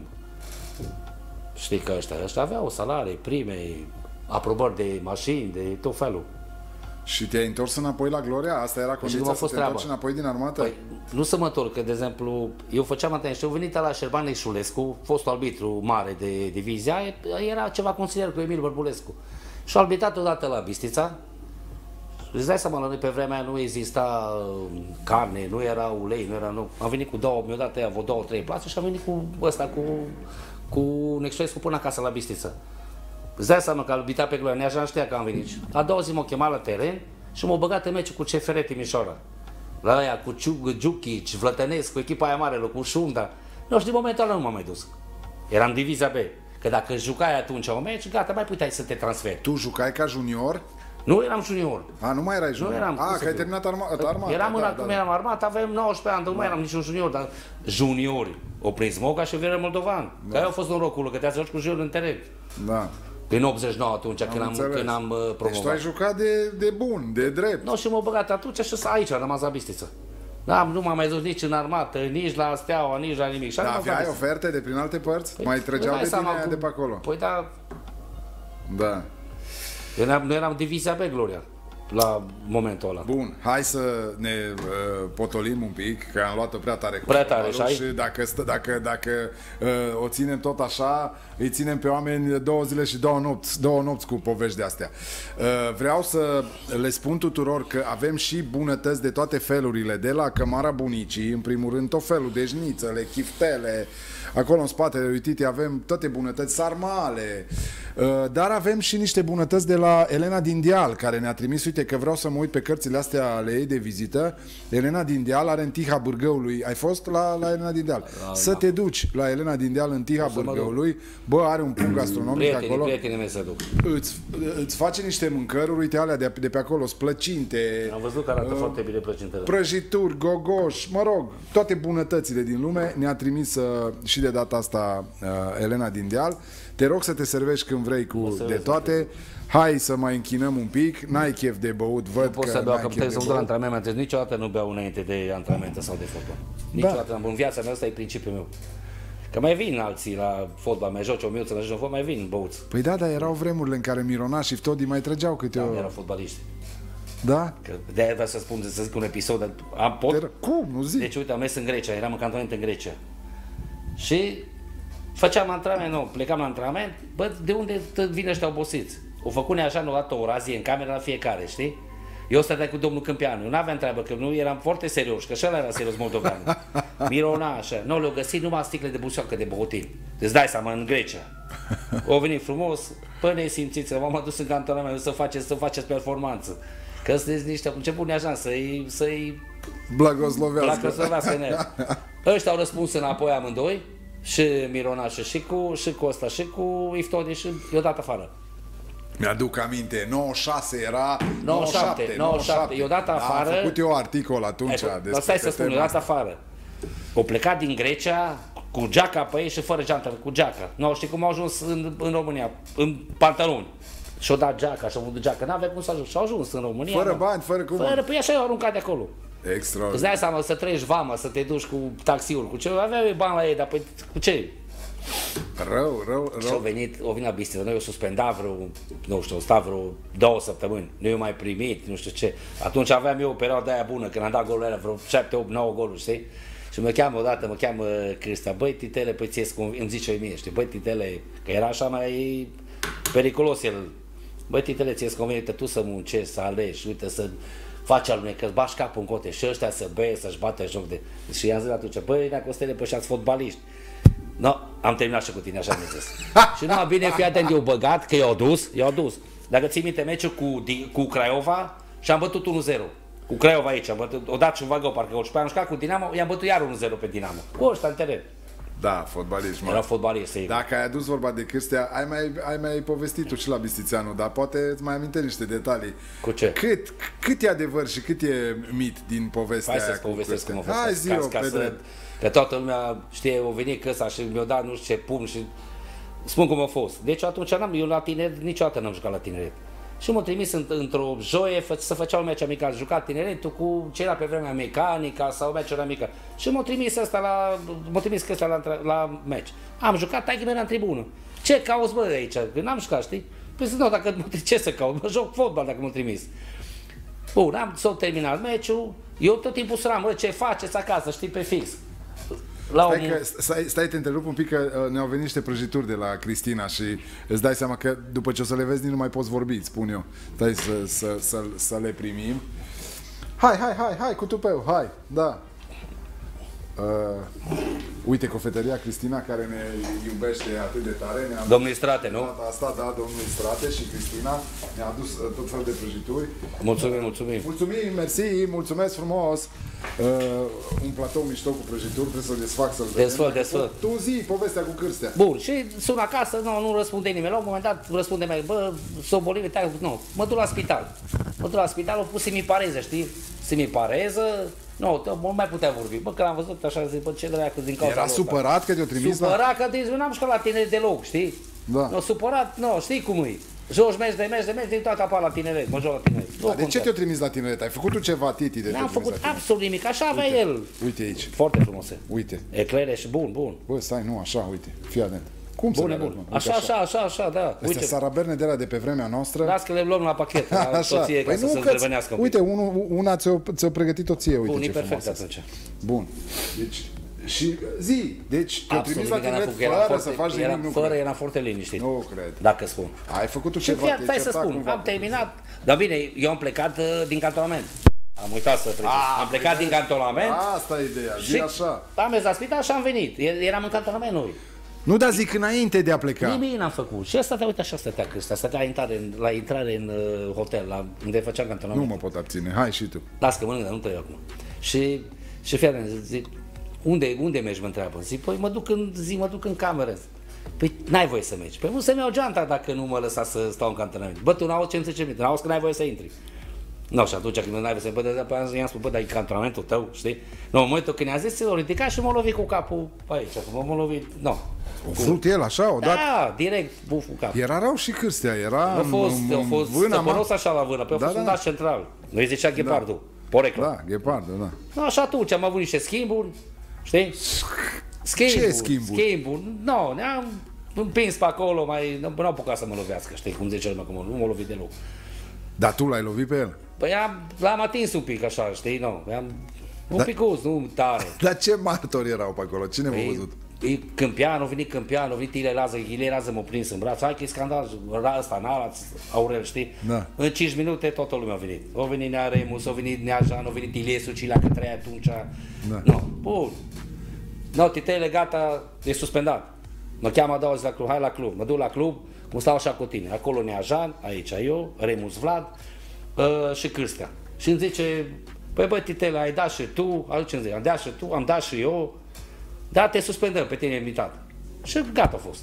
Știi că ăștia aveau salarii, prime, aprobări de mașini, de tot felul. Și te-ai întors înapoi la Gloria? Asta era condiția să te întorci înapoi din armată? Păi, nu să mă întorc, că de exemplu, eu făceam antrenament și eu venit la Șerban Exulescu, fostul arbitru mare de divizia, era ceva consilier cu Emil Bărbulescu. Și a arbitrat odată la Bistrița. Îți dai seama, la noi pe vremea aia nu exista carne, nu era ulei, nu era... Am venit cu mi-a dat aia vreo 2-3 plase și am venit cu ăsta, cu Exulescu până acasă la Bistrița. Îți dai seama că a arbitrat pe Gloria, Nea știa că am venit. A doua zi m-a chemat la teren și m-a băgat în meciul cu CFR Timișoara. La aia cu Giuchici, Vlătănescu, echipa aia mare, cu Șunda. Nu știu, din momentul ăla nu m-am mai dus. Eram divizia B. Că dacă jucai atunci un meci, gata, mai puteai să te transferi. Tu jucai ca junior? Nu eram junior. Nu mai erai junior? Nu eram. Că ai terminat armata. Eram armat, aveam 19 ani, nu mai eram niciun junior, dar juniori. O prins Moga și Viorel Moldovan. Că aia a fost norocul, că te-ați jucat cu junior în teren. Da. În 89 atunci, când am promovat. Deci tu ai jucat de bun, de drept. Nu, și m-au băgat atunci și aici, am rămas la Bistrița. Da, nu m-am mai dus nici în armată, nici la Steaua, nici la nimic. Da, aveai oferte de prin alte părți? Mai trăgeau de tine de pe acolo? Păi da. Da. Noi eram divizia B, Gloria, la momentul ăla. Bun, hai să ne potolim un pic, că am luat-o prea tare cu prea tare, și dacă o ținem tot așa, îi ținem pe oameni 2 zile și 2 nopți cu povești de astea. Vreau să le spun tuturor că avem și bunătăți de toate felurile, de la cămara bunicii, în primul rând tot felul de jnițele, chiftele, acolo în spatele lui Titi avem toate bunătăți, sarmale, dar avem și niște bunătăți de la Elena din Deal, care ne-a trimis, uite că vreau să mă uit pe cărțile astea ale ei de vizită. Elena din Deal are în Tiha Bârgăului. Ai fost la Elena din Deal? Să te duci la Elena din Deal în Tiha Bârgăului. Bă, are un punct gastronomic acolo. Prietenii mei să duc. Îți face niște mâncăruri, uite alea de pe acolo, plăcinte. Am văzut că arată foarte bine plăcintele. Prăjituri, gogoși, mă rog, toate bunătățile din lume. Ne-a trimis și de data asta Elena din Deal. Te rog să te servești când vrei de toate. Hai să mai închinăm un pic. N-ai chef de băut, văd că să beau, că puteți să mă duc la antrenament. Niciodată nu beau înainte de antrenamente sau de fotbal. Niciodată. În viața mea, ăsta e principiul meu. Că mai vin alții la fotbal, mai joci o minuță, la joc, mai vin băuți. Păi da, dar erau vremurile în care Mirona și Todi mai trăgeau câte o... erau fotbaliști. Da? Că de-aia vreau să zic un episod, dar cum? Nu zic. Deci uite, am mers în Grecia, eram în cantonament în Grecia. Și făceam antrenament, plecam la antrenament, bă, de unde vine ăștia obosiți? O făcune așa, nu dată o razie în cameră la fiecare, știi? Eu stăteam cu domnul Câmpianu, eu n-aveam treabă, că nu eram foarte serios, că și ăla era serios moldoveanu. Mirona așa, nu le-au găsit numai sticle de busoacă de băutin. Îți dai seama, în Grecia. O venit frumos, până nesimțiți, m-am adus în cantonament să faceți performanță. Că sunteți niște, început așa, să-i blagoslovească în el. Ăștia au răspuns înapoi amândoi, și Mirona și cu ăsta, și cu Iftodi, și i-o dat afară. Mi-aduc aminte, 96 era... 97, i-o dat afară. Am făcut eu articol atunci. Stai să spun, i-o dat afară. O plecat din Grecia cu geaca pe ei și fără geantă, cu geaca. Nu știi cum au ajuns în România, în pantaloni. Și-o dat geaca, și-o vândut geaca, n-avea cum să ajung. Și-au ajuns în România. Fără bani, fără cum. Păi așa i-au aruncat de acolo. Extraordinar. Îți dai seama să treci vama, să te duci cu taxiul, cu ce? Aveau bani la ei, dar păi cu ce? Rău. Și au venit la Bistrița, noi o suspendat vreo 2 săptămâni, nu i-au mai primit, nu știu ce. Atunci aveam eu o perioadă aia bună, când am dat golurile alea, vreo 7, 8, 9 goluri, știi? Și mă cheamă Crista, băi Titele, păi ție îmi zice mie, știi, băi Titele, că era așa mai periculos el. Băi Titele, ție-ți convine tu să muncești, să alegi, uite, să faci alunecăți, bași capul în cote și ăștia să băie, să-și bată joc de... Și i-am zis atunci, băi, Neacostele, păi și-ați fotbaliști. No, am terminat și cu tine, așa mi-a zis. Și nu, bine, fii atent, eu băgat, că i-au dus. Dacă ții minte meciul cu Craiova și am bătut 1-0. Cu Craiova aici, am bătut, o dat și un vagău, parcă o am jucat cu Dinamo, i-am bătut iar 1-0 pe Dinamo. Cu ăștia în teren. Da, fotbaliști, mă. Era fotbaliști. Dacă ai adus vorba de chestia, ai mai povestit tu și la Bistițeanu, dar poate îți mai aminte niște detalii. Cu ce? Cât e adevăr și cât e mit din povestea aia? Hai să-ți povestesc cum a fost. Hai, zi-o, pe drept. Că toată lumea știe, o venit căsa și mi-a dat nu știu ce pumn și... Spun cum a fost. Deci atunci eu la tineret, niciodată n-am jucat la tineret. Și m-a trimis într-o joie să făcea un meci amical. Jucat tineretul cu ce era pe vremea Mecanica sau meciuri amical. Și m-a trimis ăsta la meci. Am jucat, tai că nu era în tribună. Ce cauți, bă, aici? Că n-am jucat, știi? Păi zic, nu, dacă ce să caut? Mă joc fotbal dacă m-a trimis. Bun, s-a terminat meciul. Eu tot timpul sunam, bă, ce faceți acasă, știi, pe fix. Stai, te întrerup un pic, că ne-au venit niște prăjituri de la Cristina și îți dai seama că după ce o să le vezi, nici nu mai poți vorbi, îți spun eu. Stai să le primim. Hai, cu tupeu, hai, da. Uite, cofetăria Cristina, care ne iubește atât de tare. Domnul Istrate, nu? Asta, da, domnul Istrate și Cristina ne-a adus tot felul de prăjituri. Mulțumim. Mulțumim, mersi, mulțumesc frumos. un platou mișto cu prăjituri, trebuie să-l desfac, să-l vedem. Desfăl. Tu zi povestea cu cârstea. Bun, și sun acasă, nu răspunde nimeni. La un moment dat răspunde mai, bă, s-o bolivit, nu, mă duc la spital. Mă duc la spital, au pus semipareză, știi? Semipareză, nu mai putea vorbi. Bă, că l-am văzut așa, zic, bă, ce dracu din cauza Era supărat că te-o trimis supărat că eu n-am școlat la tine deloc, știi? Da. Nu, supărat, știi cum e. Joci, mergi, din toată apa la tineret, mă joc la tineret. De ce te-o trimis la tineret? Ai făcut tu ceva, Titi, de n-am făcut absolut nimic, așa avea el. Uite aici. Foarte frumoase. Uite. Eclere și bun. Bă, stai, nu, așa, uite, fii atent. Cum să le arăt, mă? Așa, da. Astea saraberne de alea de pe vremea noastră. Las că le luăm la pachet, la soție, ca să se întrevenească. Uite, una ți-o pregătit-o ție, uite bun, ce perfect frumoasă. atunci. Bun. Deci, și zi, deci te-o trimis la tineret fără să faci nimic, nu eram foarte liniștit. Nu cred. Dacă spun. Ai făcut tu Și ceva, stai să spun, am terminat. Dar bine, eu am plecat din cantonament. Am uitat să plec. Am plecat din cantonament. Asta e ideea, zi așa. Am mers la spital și am venit. Eram în cantonament noi. Nu, dar zic înainte de a pleca. Nimic n-am făcut. Și asta, uite, așa stătea Cârstea. Stătea la intrare în hotel, unde făceam cantonament. Nu mă pot abține, hai și tu. Las că mănâncă, nu te iau acum. Și fii atent, zic, unde mergi, mă întreabă. Zic, păi mă duc în cameră. Păi n-ai voie să mergi. Păi nu să-mi iau geanta dacă nu mă lăsa să stau în cantonament. Bă, tu n-auzi ce îmi zice, n-auzi că n-ai voie să intri. Nu, și atunci când n-ai voie să intri, i-am spus, bă, dar e cantonamentul tău, știi? Nu, în momentul când i-a zis, s-a ridicat și m-a lovit cu capul aici, m-a lovit, nu. O vrut el așa, odată? Da, direct, buf cu capul. Era rău și Cârstea, era a fost stăpânos așa la vână, pe a fost un dat central. Noi zicea Ghepardul, poreclă. Da, Ghepardul, da. Și atunci am avut niște schimburi, știi? Ce schimburi? Schimburi, nu, ne-am împins pe acolo, nu au apucat să mă lovească, știi, cum zice lumea, că nu m-a lovit deloc. Dar tu l-ai lovit pe el? Păi l-am atins un pic așa, știi, nu, un picuț, nu tare. Dar ce martori erau pe acolo? Cine v-a văzut? Câmpian, a venit Ile Rază, m-a prins în braț, hai că e scandal, ăsta, Nala, Aurel, știi? Da. În 5 minute toată lumea a venit. A venit Nea Remus, a venit Nea Jean, a venit Iliesu, Cilea, că trăia atunci. Da. No, bun. No, Titele, gata, e suspendat. Mă cheamă a doua zi la club, hai la club. Mă duc la club, cum stau așa cu tine. Acolo Nea Jean, aici eu, Remus Vlad și Cârstea. Și îmi zice, păi bă, Titele, ai dat și tu, am dat și tu, am dat și eu. Da, te suspendăm, pe tine invitat. Și gata a fost.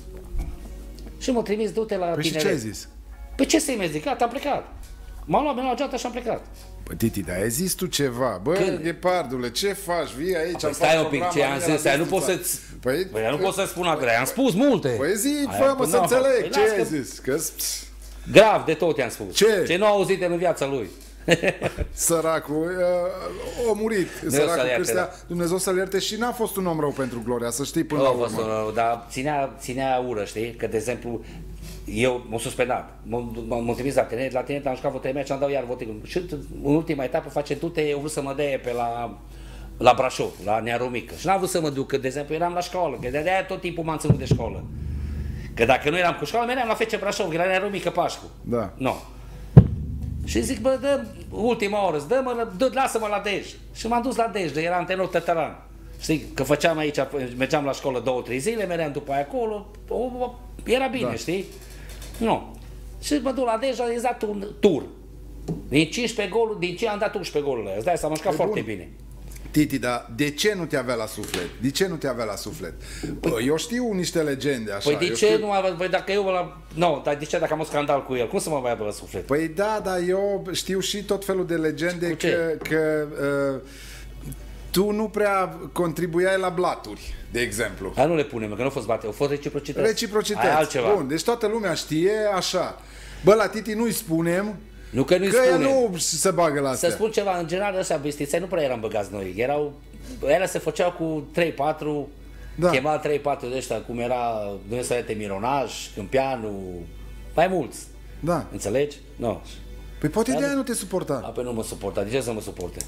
Și m-a trimis, du-te la tineret. Păi și ce ai zis? Păi ce să-i mai zic? Gata, am plecat. M-am luat, mi-am luat geanta și am plecat. Păi Titi, dar ai zis tu ceva. Bă, Ghepardule, ce faci? Vii aici, păi stai un pic, ce am zis, nu pot să-ți... Păi nu pot să-ți spun acolo, am spus multe. Păi zi, fă-mă să înțeleg, ce ai zis? Grav de tot i-am spus. Ce nu a auzit în viața lui. Săracul a murit. Săracul Cârstea, Dumnezeu să-l ierte, și n-a fost un om rău pentru Gloria, să știi până la urmă. Dar ținea ură, știi? Că, de exemplu, eu m-am suspendat, m-am trimis la tineret, am jucat vreo 3 meci, am dat iar votul. Și în ultima etapă face du-te, eu vrut să mă dea pe la Brașov, la Nearumică. Și n-am vrut să mă duc, că, de exemplu, eram la școală, că de-aia tot timpul m-am ținut de școală. Că dacă nu eram cu școală, meream la FC Brașov, că era Nearumică Pașcu. Da. No. Și zic, bă, dă ultima oră, lasă-mă la Dej. Și m-am dus la Dej, era antrenor Tătăran. Știi, că făceam aici, mergeam la școală 2-3 zile, meream după aia acolo, era bine, da. Știi? Nu. Și mă duc la Dej, am dat un tur. Din 15 goluri, din ce am dat 11 goluri. Îți dai seama, am jucat foarte bine. Titi, dar de ce nu te avea la suflet? De ce nu te avea la suflet? Păi, eu știu niște legende așa. Păi de ce nu avea? Păi dacă eu dar de ce dacă am un scandal cu el? Cum să mă mai avea la suflet? Păi da, dar eu știu și tot felul de legende că tu nu prea contribuiai la blaturi, de exemplu. Dar nu le punem, că nu a fost bate, au fost reciprocități. Reciprocități. Bun, deci toată lumea știe așa. Bă, la Titi nu-i spunem. Nu că nu-i spunem. Că nu se bagă la astea. Să spun ceva, în general ăștia băstiței nu prea eram băgați noi. Ele se făceau cu 3-4, da. Chema 3-4 de ăștia, cum era Dumnezeu Mironaj, Câmpianu, mai mulți. Da. Înțelegi? Nu. Păi poate de aia nu te suporta. Păi nu mă suporta. De ce să mă suporte?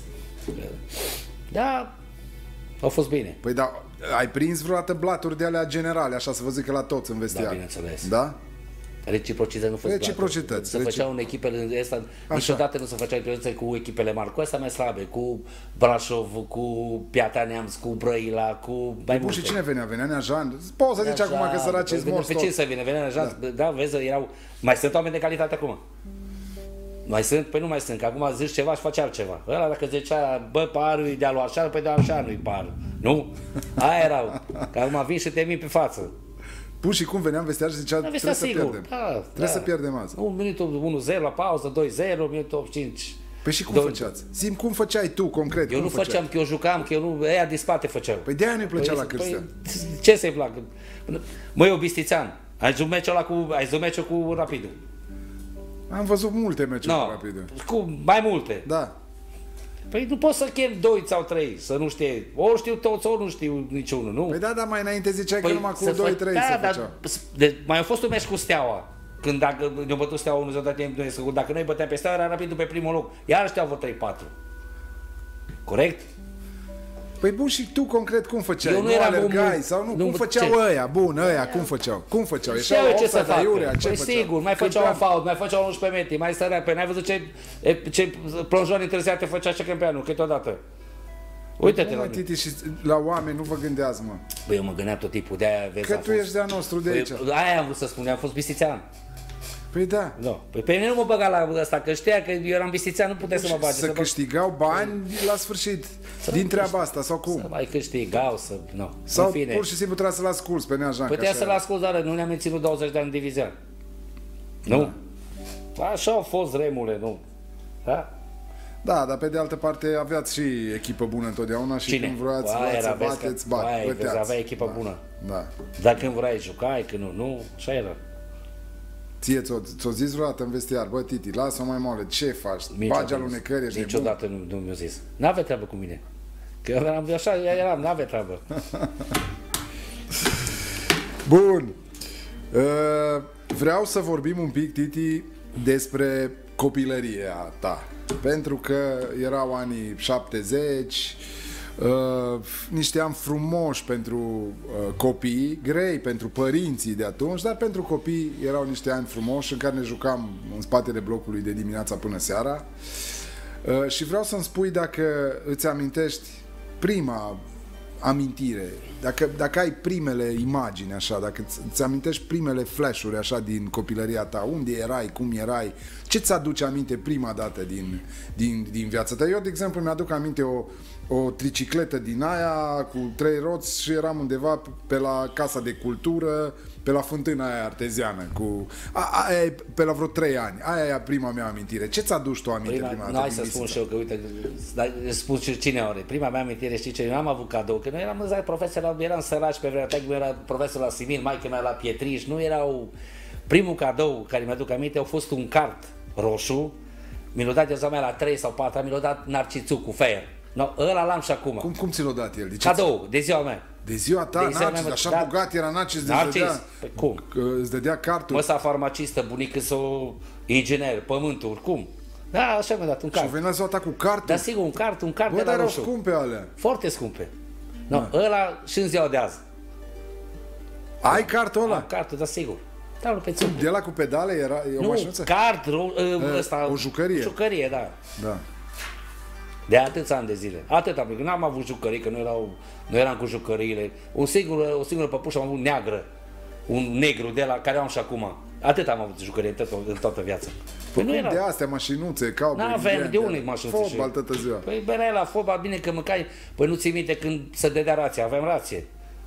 Da, au fost bine. Păi da, ai prins vreodată blaturi de alea generale, așa să vă zic, că la toți în vestiar. Da, bineînțeles. Da? Reciprocități nu fost reciprocități. Se făceau în echipele astea, niciodată nu se făceau reciprocități cu echipele mari, cu astea mai slabe, cu Brașov, cu Piatra Neamț, cu Brăila, cu mai multe. Și cine venea? Venea Nea Jean? Poți să zici acum că săracii-s morți. Pe ce să vină? Venea Nea Jean, da, vezi, mai sunt oameni de calitate acum. Mai sunt? Păi nu mai sunt, că acum zici ceva și faci altceva. Ăla dacă zicea, bă, parul e de-a lui așa, păi de așa nu-i parul. Nu? Aia erau. Că acum vin și te min pe față. Pur și cum veneam vestiar și zicea, trebuie să pierdem. Trebuie să pierdem azi. Un minut 1-0 la pauză, 2-0, minut 85. Păi și cum făceați? Zi-mi cum făceai tu, concret? Eu nu făceam, că eu jucam, că eu nu, ăia de spate făceau. Păi de-aia nu-i plăcea la Cristian. Ce să-i placă? Măi, Obistițean, ai zis meciul cu Rapidul. Am văzut multe meciuri cu Rapidul. Cu mai multe. Da. Păi nu poți să chem 2 sau 3, să nu știe. Ori știu toți, ori nu știu niciunul, nu? Păi da, mai înainte ziceai că numai cu 2-3 se făceau. Mai a fost un meci cu Steaua. Când dacă ne-au bătut Steaua 1, dacă noi băteam pe Steaua, era Rapidul pe primul loc. Iar ăștia au vrut 3-4. Corect? Păi bun, și tu concret cum făceai? Eu nu eram alergai sau nu? Cum făceau ăia? Bun, ăia cum făceau? Cum făceau? Ieșeau ce să facă? Păi sigur, mai făceau un fault, mai făceau 11 metri, mai sărea. Păi n-ai văzut ce plonjoane întârziate făcea și câmpeanul câteodată? Uite-te la Titi, și la oameni nu vă gândeați, mă. Băi, eu mă gândeam tot tipul, de-aia vezi. Că tu ești de-a nostru de aici. Aia am vrut să spun, am fost bistițean. Păi da. Păi pe mine nu mă băga la ăsta, că știa că eu eram bistițean, nu putea să mă bage. Să câștigau bani la sfârșit din treaba asta, sau cum? Să mai câștigau, sau pur și simplu trebuia să-l asculți pe Nea Jean. Putea să-l asculți, dar nu ne-am menținut 20 de ani în divizia. Nu? Așa au fost remule, nu? Da? Da, dar pe de altă parte aveați și echipă bună întotdeauna și Cine? când vreați să bateți, vezi, avea echipă bună. Da. Dar când vrei jucai, când nu, așa era. Ție ți-o zis vreodată în vestiar, bă, Titi, lasă-o mai moale, ce faci? Bagi alunecări, ești nebun? Niciodată nu mi-a zis. N-avea treabă cu mine. Că eu eram așa, n-avea treabă. Bun. Vreau să vorbim un pic, Titi, despre copilăria ta. Pentru că erau anii 70, niște ani frumoși pentru copii, grei pentru părinții de atunci, dar pentru copii erau niște ani frumoși în care ne jucam în spatele blocului de dimineața până seara. Și vreau să-mi spui dacă îți amintești prima amintire, dacă ai primele imagini așa, dacă îți amintești primele flash-uri așa din copilăria ta, unde erai, cum erai, ce ți aduce aminte prima dată din viața ta? Eu, de exemplu, mi-aduc aminte o tricicletă din aia cu 3 roți și eram undeva pe la Casa de Cultură, pe la fântâna aia arteziană, pe la vreo 3 ani. Aia e prima mea amintire. Ce-ți aduci tu aminte prima dată? Hai să spun și eu, că uite, spun și cine ori. Prima mea amintire, știi ce? Eu n-am avut cadou, că noi eram profesor, eram săraci pe vremea ta, că era profesor la Simin, maică mea la Pietriș, nu erau... Primul cadou care mi-aduc aminte a fost un cart roșu, mi l-a dat de ziua mea la 3 sau 4 ani, mi l-a dat Narcițu cu feier. No, ăla l-am și acum. Cum ți l-a dat el? Cadou, de ziua mea. De ziua ta, Narcis, așa bogat era Narcis de îți dădea, păi cum? Îți dădea cartul. Măsa farmacistă, bunică sau inginer, pământul, cum? Da, așa mi-a dat un cart. Și venea ziua ta cu cartul? Da, sigur, un cart de la roșu. Bă, dar erau scumpe alea. Foarte scumpe. No, ăla și în ziua de azi. Ai cartul ăla? Am cartul, da, sigur. De ăla cu pedale era o mașinuță? Cart, ăsta... O jucărie. Jucărie, da. Da. De atâția ani de zile. Atâta, pentru că n-am avut jucării, că nu eram cu jucăriile. O singură păpușă am avut neagră. Un negru de la care am și acum. Atât am avut jucărie în toată viața. Păi nu era. De astea mașinuțe, n-aveam de unde mașinuțe. Fotbal toată ziua. Păi bereai la fotbal, bine că mâncai. Păi nu ții minte când se dădea rație, aveam rație.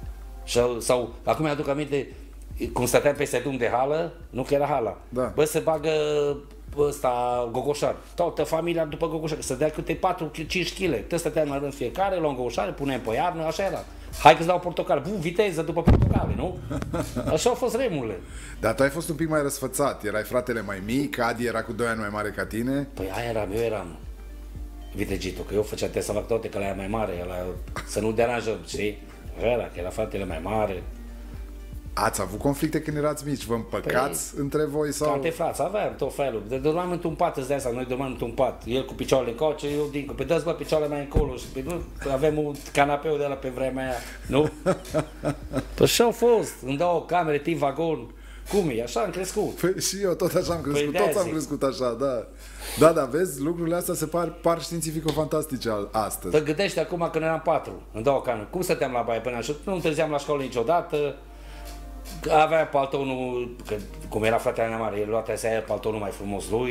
Sau acum mi-aduc aminte, cum stăteam peste drum de hală, nu că era hala. Da. Bă, se bagă ăsta, gogoșar. Toată familia după gogoșar, să dea câte 4-5 kg. Tot stăteam în rând fiecare, luam gogoșare, punem pe iarnă, așa era. Hai că-ți dau portocale. Bun, viteză după portocale, nu? Așa au fost remurile. Dar tu ai fost un pic mai răsfățat. Erai fratele mai mic, Adi era cu 2 ani mai mare ca tine. Păi aia eu eram vitegitul, că eu făceam să fac toate, că la ea mai mare, să nu deranjăm, știi? Așa era, că era fratele mai mare. Ați avut conflicte când erați mici? Vă împăcați între voi? Sau? Toate frați, aveam tot felul. Dormeam într-un pat, îți dai seama, noi dormeam într-un pat. El cu picioarele încoace, eu dincolo. Pe dă-ți bă picioarele mai încolo. Și pe nu, avem un canapeu de la pe vremea aia, nu? Păi și-au fost, îmi dau o cameră, tip vagon. Cum e? Așa am crescut. Păi și eu tot așa am crescut, păi toți am crescut așa, da. Da, vezi, lucrurile astea se par științifico-fantastice astăzi. Te gândești acum că noi eram 4, îmi dau o cameră. Cum stăteam la baie până așa? Nu întârziam la școală niciodată. Avea paltonul, că, cum era fratele mea mare, el luat aia paltonul mai frumos lui,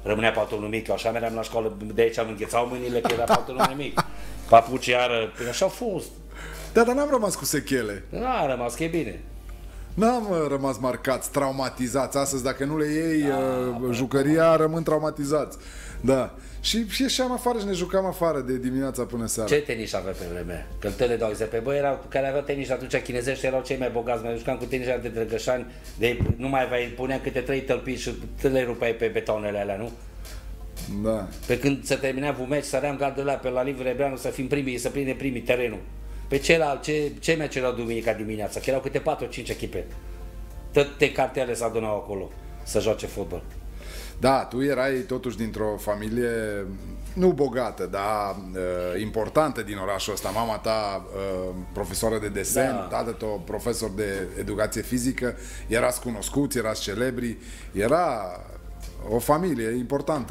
rămânea pantalonul mic, eu așa meream la școală, de aici îmi înghețau mâinile că era pantalonul mic. Papuci iară, păi așa a fost. Da, dar n-am rămas cu sechele. N-a rămas, că e bine. N-am rămas marcați, traumatizați. Astăzi, dacă nu le iei jucăria, rămân traumatizați. Da. Și ieșeam afară și ne jucam afară de dimineața până seara. Ce tenis avea pe vremea? Că te le dau exemple. Băi, erau, care aveau tenis atunci chinezești erau cei mai bogați. Mai jucam cu tenis de Drăgășani, nu mai aveai, puneam câte 3 tălpiți și te le rupeai pe betonele alea, nu? Da. Pe când se termina un meci, săream gardul ăla pe la Liviu Rebreanu să fim primii, să prindem primii terenul. Pe ce meci erau duminica dimineața? Că erau câte 4-5 echipe. Toate cartele se adunau acolo să joace fotbal. Da, tu erai totuși dintr-o familie nu bogată, dar importantă din orașul ăsta. Mama ta profesoară de desen, da. tatăl tău profesor de educație fizică, erați cunoscuți, erați celebri, era o familie importantă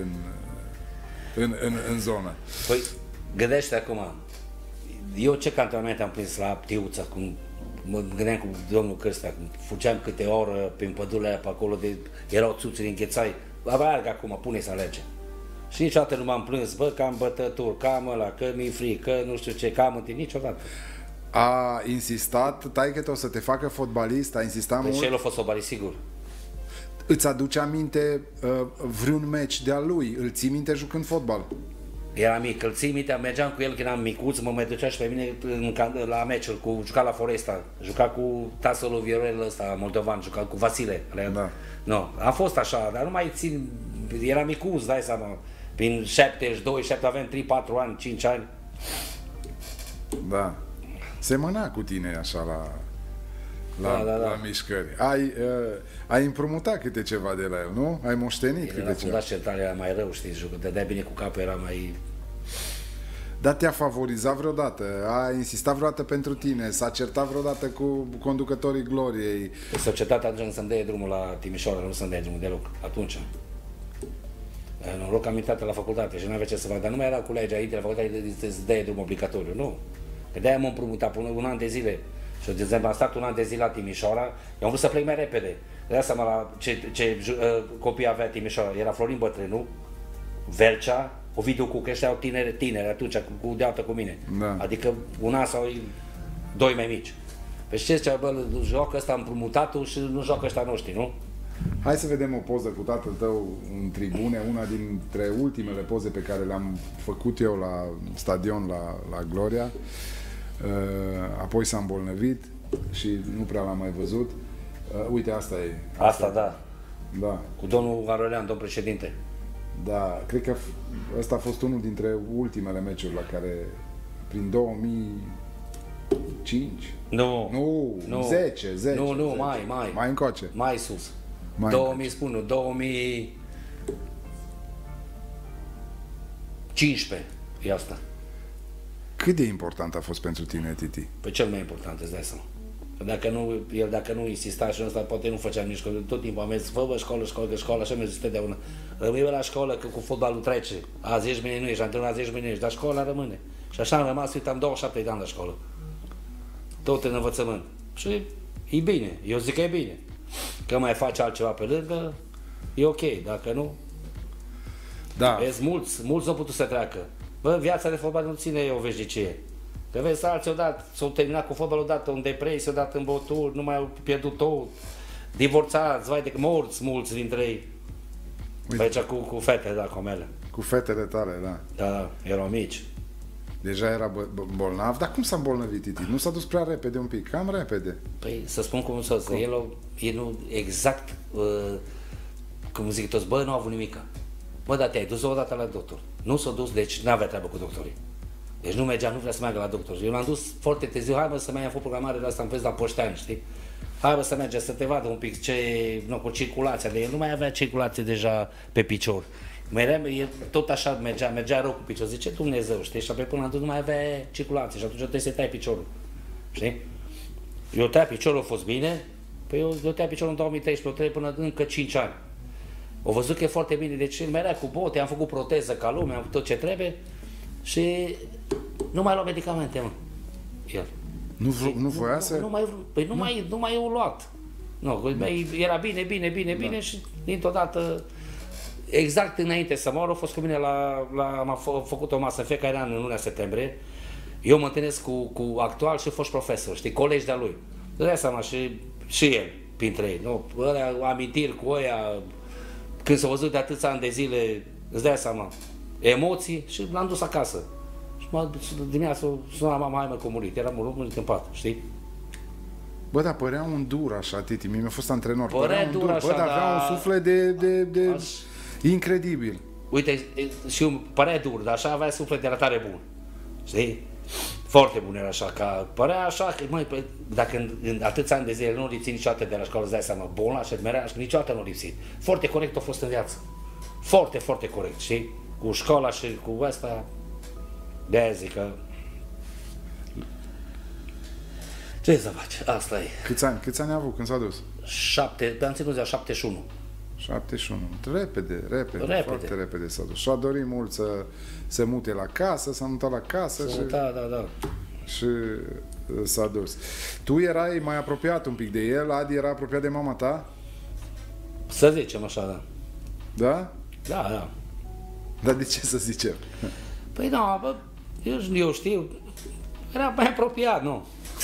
în zonă. Păi, gândește acum, eu ce cantonamente am prins la Ptiuța, cum mă gândeam cu domnul Cârstea, fugeam câte oră prin pădurile pe acolo, erau țuțuri, înghețai, alerg acum, pune să alege. Și niciodată nu m-am plâns, bă, că am bătături, că am ăla, că mi-e frică, că nu știu ce, că am întâlnit, niciodată. A insistat taică-tău să te facă fotbalist? A insistat mult? Și el a fost fotbalist, sigur. Îți aduce aminte vreun meci de-al lui? Îl ții minte jucând fotbal? Era mic, îl ții minte, mergeam cu el când eram micuț, mă mai ducea și pe mine la meciuri, juca la Foresta, juca cu tasolul Viorel ăsta, moldovan, juca cu Vasile. Da. No, a fost așa, dar nu mai țin, era micuț, dai seama, prin 72, 7, avem 3, 4 ani, 5 ani. Da. Semăna cu tine așa la mișcări. Ai împrumutat câte ceva de la el, nu? Ai moștenit câte ceva. Fundaș central era mai rău, știi, dădea bine cu capul, era mai... Dar te-a favorizat vreodată? A insistat vreodată pentru tine? S-a certat vreodată cu conducătorii gloriei? Societatea atunci să-mi dea drumul la Timișoara, nu să-mi dea drumul deloc, atunci. Noroc am intrat la facultate și nu avea ce să fac, dar nu mai era cu legea aici, la facultate să dea drumul obligatoriu, nu. Că de-aia m-am împrumutat până un an de zile. Și, de exemplu, am stat un an de zile la Timișoara, eu am vrut să plec mai repede. De asta la ce copii avea Timișoara. Era Florin Bătrânu, Vercea, Ovidiu Cucă, ăștia au tineri atunci, cu dealtă cu mine. Da. Adică un an sau doi mai mici. Păi știți ce, bă, joacă ăsta împrumutatul și nu joacă ăștia noștri, nu? Hai să vedem o poză cu tatăl tău în tribune, una dintre ultimele poze pe care le-am făcut eu la stadion, la Gloria. Apoi s-a îmbolnăvit și nu prea l-am mai văzut. Uite, asta e. Asta da. Da. Cu domnul Varolean, domn președinte. Da, cred că ăsta a fost unul dintre ultimele meciuri la care, prin 2005? Nu, 10. Nu, 10. mai. Mai încoace. Mai sus. Mai 2000, spun eu, 2015 e asta. Cât de important a fost pentru tine, Titi? Păi cel mai important, îți dai seama. Dacă nu insista și ăsta, poate nu făceam nici școală. Tot timpul am mers, fă școală, așa mi-a zis totdeauna. Rămâi la școală, că cu fotbalul trece. Azi ești, mâine nu ești, antrenat azi ești, mâine ești, dar școala rămâne. Și așa am rămas, uite, am 27 de ani la școală. Tot în învățământ. Și e bine, eu zic că e bine. Că mai faci altceva pe lângă, e ok, dacă nu... Da. Vezi, mulți au putut să treacă. Bă, viața de fotbal nu ține o veșnicie. Că vezi, alții odată s-au terminat cu fotbalul odată în depresie, odată în băuturi, nu mai au pierdut tot. Divorțați, vai de morți mulți dintre ei. Aici cu fetele, da, comele. Cu fetele tale, da. Da, erau mici. Deja era bolnav, dar cum s-a îmbolnăvit Titi? Nu s-a dus prea repede un pic, cam repede. Păi, să spun cum să zic, el exact, cum zic toți, bă, nu a avut nimica. Bă, dar te-ai dus o dată la doctor. Nu s-a dus, deci n-avea treabă cu doctorii. Deci nu mergea, nu vrea să meargă la doctor. Eu l-am dus foarte târziu, hai mă să mai am făcut programare de asta, am văzut la Poșteani, știi? Hai mă să merge, să te vadă un pic cu circulația, de el nu mai avea circulație deja pe picior. Tot așa mergea rău cu picior, zice Dumnezeu, știi? Și apoi până atunci nu mai avea circulație și atunci trebuie să-i tai piciorul, știi? Eu tai piciorul, a fost bine, păi eu tai piciorul în 2013, până încă 5 ani. Au văzut că e foarte bine, deci merea cu bote, am făcut proteză ca lume, am făcut tot ce trebuie și nu mai lua medicamente, mă, el. Nu voia să... Nu mai eu luat. Nu, era bine și dintr-o dată exact înainte să moară, a fost cu mine am făcut o masă în fiecare an în luna septembrie. Eu mă întâlnesc cu actual și foști profesori, știi, colegi de-a lui. Îți dai seama și el, printre ei, nu? Ălea, amintiri cu ăia, când s-au văzut de atâția ani de zile, îți dai seama, emoții și l-am dus acasă. Și dimineața suna mama, hai mă, că a murit, eram murit în pat, știi? Bă, dar părea un dur așa, Titi, mie mi-a fost antrenor. Părea un dur așa, bă, dar avea un suflet de incredibil. Uite, și eu, părea dur, dar așa avea suflet de arătare bun, știi? Foarte bun era așa, că părea așa, că măi, dacă în atâția ani de zile nu lipsi niciodată de la școală, îți dai seama, bolnav și merea, niciodată nu lipsit. Foarte corect a fost în viață. Foarte, foarte corect, știi? Cu școala și cu asta, de-aia zic că... Ce să faci? Asta e. Câți ani a avut când s-a dus? am ținut de 71. 71. Repede, foarte repede s-a dus. Și-a dorit mult să se mute la casă, s-a mutat la casă Da. Și s-a dus. Tu erai mai apropiat un pic de el, Adi era apropiat de mama ta? Să zicem așa, da. Da? Da. Dar de ce să zicem? Păi da, bă, eu știu, era mai apropiat, nu?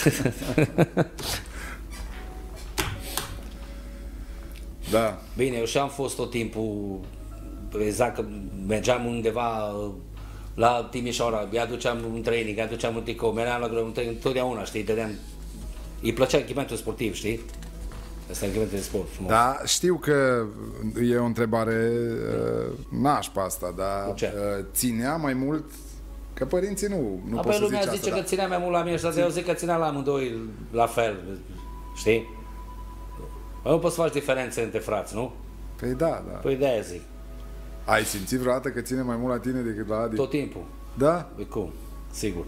Da. Bine, eu și-am fost tot timpul, exact că mergeam undeva la Timișoara, îi aduceam un training, îi aduceam un tricou, meream la greu, întotdeauna, știi, dădeam. Îi plăcea echipamentul sportiv, știi? Asta e echipamentul de sport, frumos. Da, știu că e o întrebare nașpa asta, dar ținea mai mult, că părinții nu pot să lumea zice zice asta, că ținea mai mult la mine și eu zic că ținea la amândoi la fel, știi? Nu poți să faci diferențe între frați, nu? Păi da. Păi de-aia zic. Ai simțit vreodată că ține mai mult la tine decât la Adi? Tot timpul. Da? Păi cum? Sigur.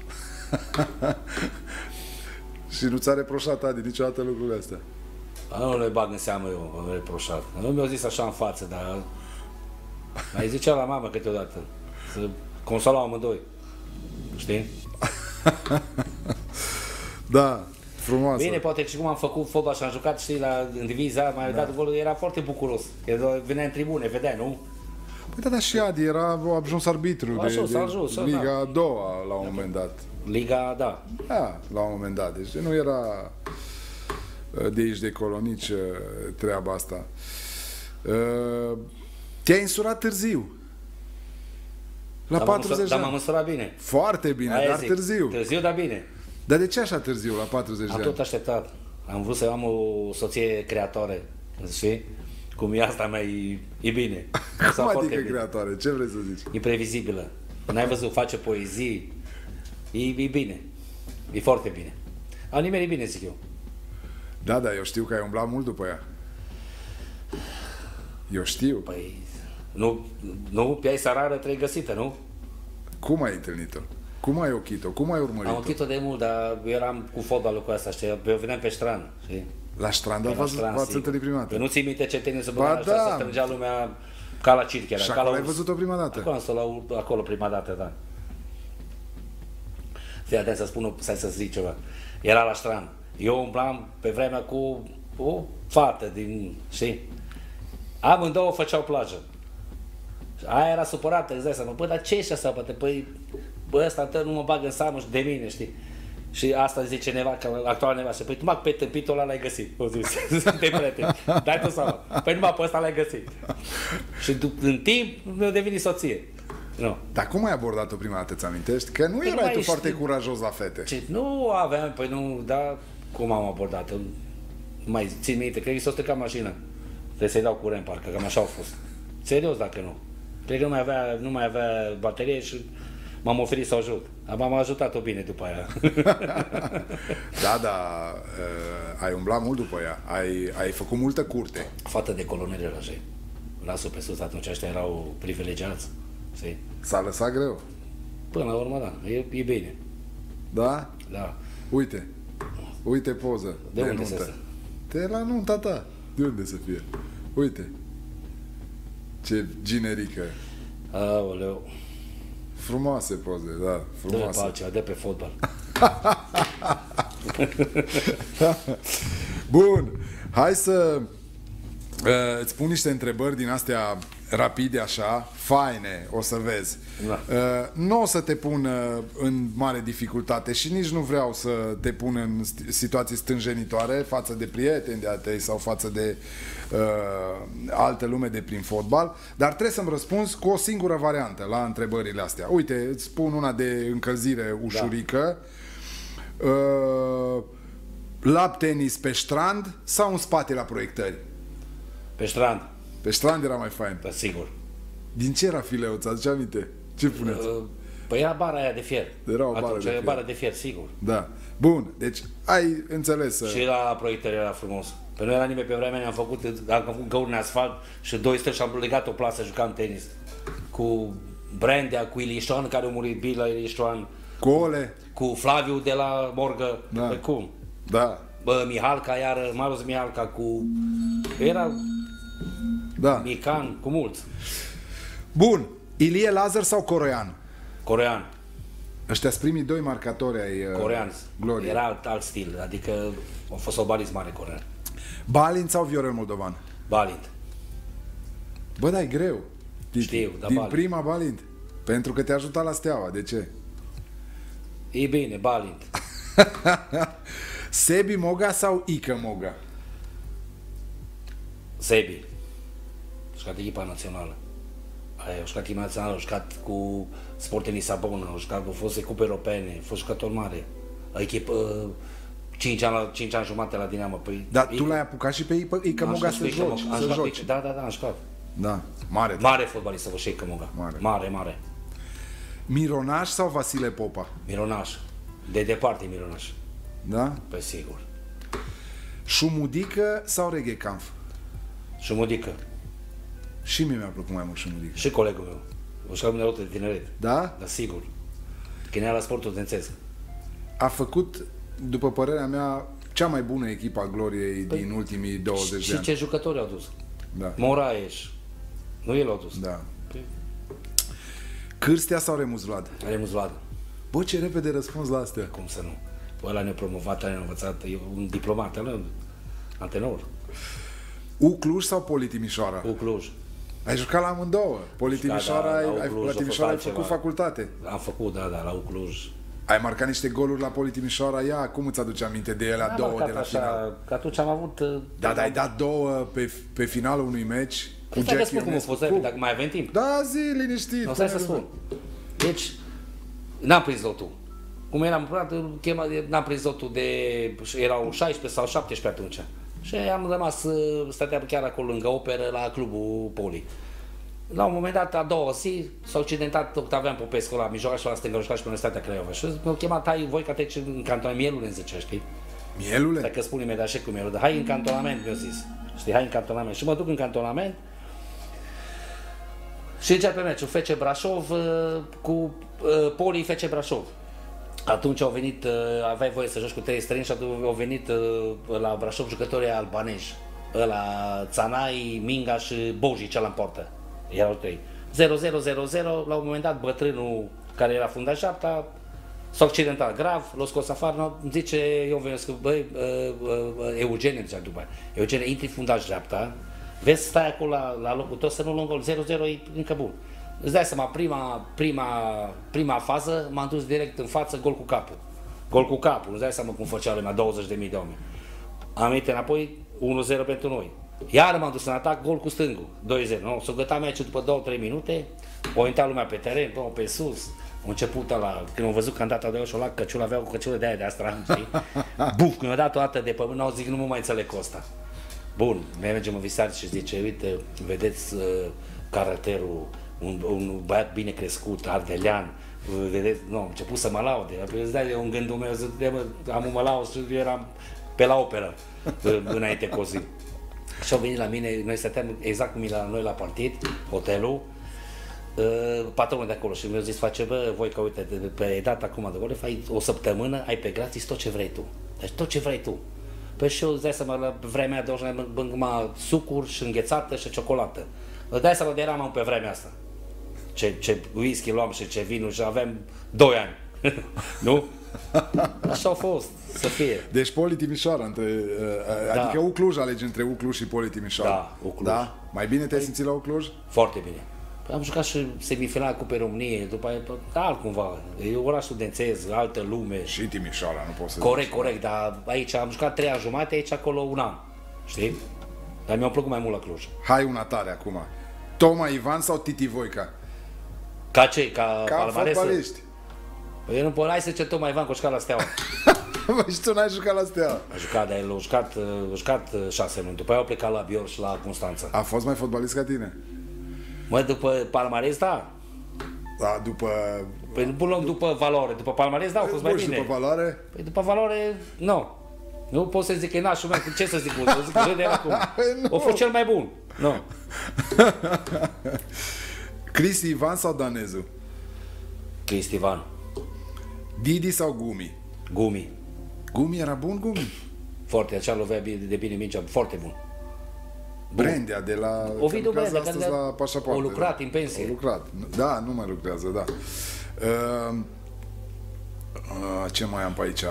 Și nu ți-a reproșat Adi niciodată lucrurile astea? Nu le bag în seamă eu, am reproșat. Nu mi-au zis așa în față, dar mai zicea la mamă câteodată. Să consolau amândoi. Știi? Da, frumoasă. Bine, poate și cum am făcut fotbal și am jucat, știi, în diviza, mai dat golul, era foarte bucuros. Venea în tribune, vedea, nu? Păi da, și Adi era ajuns arbitru de Liga a doua la un moment dat. Liga, da. Da, la un moment dat. Deci nu era de aici de acolo nici treaba asta. Te-ai însurat târziu. La 40 de ani. Dar m-am însurat bine. Foarte bine, Aia dar zic. târziu. Târziu, dar bine. Dar de ce așa târziu, la 40 de ani? Am tot așteptat. Am vrut să am o soție creatoare, știi? Cum e asta mai e bine. Cum adică creatoare? Ce vrei să zici? E previzibilă. N-ai văzut, face poezii. E bine. E foarte bine. A nimerit bine, zic eu. Da, eu știu că ai umblat mult după ea. Eu știu. Păi, nu piața rară trebuie găsită, nu? Cum ai întâlnit-o? Cum ai ochit-o? Cum ai urmărit-o? Am ochit-o de mult, dar eu eram cu fotbalul cu asta, știi? Eu veneam pe strand, știi? La strand v-ați întâlnit prima dată? Păi nu ții minte ce tenis să băga, da. să strângea lumea ca la circ. Și acolo ai văzut-o prima dată? Acolo am stat acolo prima dată, da. Fii atent să spun, să zic ceva. Era la strand. Eu umblam pe vremea cu o fată din, știi? Amândouă făceau plajă. Aia era supărată, îți dai seama, bă, dar ce ești asta, bă? Păi, bă, ăsta nu mă bagă în seamă de mine, știi? Și asta zice actuala nevastă, păi tu mă pe tâmpitul ăla l-ai găsit, o zis, suntem prieteni, dai tu seama, păi numai pe ăsta l-ai găsit. Și în timp mi-a devenit soție. Nu. Dar cum ai abordat-o prima dată, ți amintești? Că nu erai tu foarte curajos la fete. Ce? Nu aveam, păi nu, dar cum am abordat-o? Mai țin minte, cred că s-o stricat mașina. Trebuie să-i dau curent, parcă, cam așa au fost. Serios, dacă nu. Cred că nu mai avea baterie și m-am oferit să o ajut. M-am ajutat-o bine după aia. Da, ai umblat mult după ea. Ai făcut multă curte. Fată de colonel era și las-o pe sus, atunci ăștia erau privilegiați. Știi? S-a lăsat greu. Până la urmă, da. E bine. Da? Da. Uite poză. De unde nuntă. De la nunta ta. De unde să fie? Uite. Ce generică. Aoleu. Frumoase poze, da. Frumoase. Dă pe altceva, dă pe fotbal. Bun. Hai să îți pun niște întrebări din astea rapide așa, faine, o să vezi. Da. Nu o să te pun în mare dificultate și nici nu vreau să te pun în situații stânjenitoare față de prieteni de-a tăi sau față de alte lume de prin fotbal, dar trebuie să-mi răspunzi cu o singură variantă la întrebările astea. Uite, îți spun una de încălzire ușurică. Da. Lap tenis pe strand sau în spate la proiectări? Pe strand. Pe strand era mai fain. Da, sigur. Din ce era fileul? Ți-aduce aminte? Ce puneți? Păi era bara aia de fier. Era o bară atunci de fier. bară de fier, sigur. Da. Bun. Deci ai înțeles. Și la proiectări era frumos. Pe noi era nimeni pe vremea, am făcut găuri în asfalt și 2 stări și am legat o plasă, jucam tenis. Cu Brandea, cu Ilișoan, care a murit Bila Ilișoan. Cu Ole. Cu Flaviu de la Morgă. Da. Păi cum? Da. Mihalca, iară, Maros Mihalca, cu... Era Da. Mican, cu mulți. Bun. Ilie Lazar sau Corean? Corean. Ăștia sunt primii 2 marcatori ai Corean. Gloriei. Era alt stil, adică a fost o baliz mare Corean. Balint sau Viorel Moldovan? Balint. Bă, da, e greu. Știu, dar din Balint. prima Balint. Pentru că te-a ajutat la Steaua. De ce? E bine, Balint. Sebi Moga sau Ică Moga? Sebi. A jucat echipa națională. A jucat echipa națională, a jucat cu Sporting Lisabona, a jucat, a fost echipe europene, a fost jucător mare. Echipă 5 ani jumate la Dinamo. Păi, Dar tu l-ai apucat și pe Ică Moga să joci. Da, am jucat. Da, mare. Mare fotbalist, vă și Ică Moga. Mare. Mironaș sau Vasile Popa? Mironaș. De departe Mironaș. Da? Pe sigur. Șumudică sau Reghecanf? Șumudică. Și mie mi-a plăcut mai mult Șumudică. Și colegul meu. O jucat de de tineret. Da? Da, sigur. Că era la sportul studențesc. A făcut, după părerea mea, cea mai bună echipă a Gloriei din ultimii 20 de ani. Și ce jucători au dus? Da. Moraes. Nu el au dus. Da. Cârstea sau Remus Vlad? Remus Vlad. Bă, ce repede răspuns la astea. Cum să nu? Păi ăla ne-a promovat, ne-a învățat, e un diplomat, ăla, antenor. Cluj sau Poli Timișoara? Cluj. Ai jucat la amândouă. Poli Timișoara, la Timișoara ai făcut facultate. Am făcut, da, la Cluj. Ai marcat niște goluri la Poli Timișoara, ia, cum îți aduce aminte de ele, două de la final? Că atunci am avut... Da, dar ai dat două pe finalul unui meci cu Jack Jack Ionescu. Cum a fost, dacă mai avem timp. Da, zi, liniștit. O să spun. Deci, n-am prins lotul. Cum eram, n-am prins lotul de... Erau 16 sau 17 atunci. Și am rămas, stăteam chiar acolo lângă operă la clubul Poli. La un moment dat, a doua zi, s-a accidentat Octavian Popescu ăla, mijlocaș și la stânga, jucat și pe Universitatea Craiova. Și m-au chemat, hai, voi, că treci în cantonament, Mielule, îmi zice, știi? Mielule? Dacă spune imediat și cu Mielule, dar hai în cantonament, mi-a zis. Știi, hai în cantonament. Și mă duc în cantonament și începe meciul FC Brașov cu Poli FC Brașov. Atunci au venit, aveai voie să joci cu 3 străini și atunci au venit la Brașov jucătorii albanezi. Ăla, Țanai, Minga și Boji, cel în portă. Erau 3. 0-0, 0-0, la un moment dat bătrânul care era fundaș dreapta s-a accidentat grav, l-a scos afară, îmi zice, eu venesc, băi, Eugenie, zicea după aia, Eugenie, intri fundaș dreapta, vezi, stai acolo la locul tău să nu luăm gol, 0-0 e încă bun. Îți dai seama, prima fază m-am dus direct în față, gol cu capul. Gol cu capul, îți dai seama cum făcea lumea, 20.000 de oameni. Am venit înapoi, 1-0 pentru noi. Iar m-am dus în atac, gol cu stângul, 2-0. No? S-a gătat meciul după 2-3 minute, o intrat lumea pe teren, pe sus. A început ăla, când am văzut că am dat de și-o luat căciulă, avea o căciulă de aia de asta, știi? Buf, când mi-a dat o dată de pământ, n-au zic, nu mă mai înțeleg cu ăsta. Bun, mergem în visat și zice, uite, vedeți caracterul, un băiat bine crescut, ardelean, vedeți, nu, am început să mă laude, îți dai un gândul meu, zic, am un mă laud și eu eram pe la operă, înainte cu o zi. Și au venit la mine, noi stăteam exact cum e la noi la partid, hotelul, patronul de acolo și mi-a zis, face, bă, voi că uite, pe data acum de gole, fai o săptămână, ai pe gratis tot ce vrei tu. Deci tot ce vrei tu. Păi și eu îți dai seama, la vremea de atunci bângma sucuri și înghețată și ciocolată. Îți dai seama de eram pe vremea asta. Ce whisky luam și ce vinul și aveam 2 ani. Nu? Așa au fost, să fie. Deci Poli Timișoara, adică Ucluj alegi între Ucluj și Poli Timișoara. Da, Ucluj. Da? Mai bine te-ai simțit la Ucluj? Foarte bine. Am jucat și semifinal Cupei României, după aia altcumva. E oraș studențez, altă lume. Și Timișoara, nu pot să Corect, dar aici am jucat 3 ani jumate, aici acolo un an. Știi? Dar mi-a plăcut mai mult la Cluj. Hai una tare acum. Toma Ivan sau Titi Voica? Ca ce? Ca fotbaliști. Păi eu nu pot, hai să ce Toma Ivan, că a jucat la Steaua. Băi, și tu n-ai jucat la Steaua? A jucat, dar el a jucat 6 luni. După aia au plecat la Bior și la Constanța. A fost mai fotbalist ca tine? Mă, după palmares, da. Da, după... Păi nu luăm după valoare, după palmares, da, au fost mai bine. După valoare? Păi după valoare, nu. Nu pot să zic că e nașul meu, ce să zic, să zic că de acum. O fost cel mai bun. Nu. Cristi Ivan sau Danezu? Cristi Ivan. Didi sau Gumi? Gumi. Gumi era bun, Gumi? Foarte, acea lovea de bine mingea, foarte bun. Brandea de la... Ovidiu Brandea, care la pașapoarte. O lucrat în pensie. O lucrat. Da, nu mai lucrează, da. Ce mai am pe aici?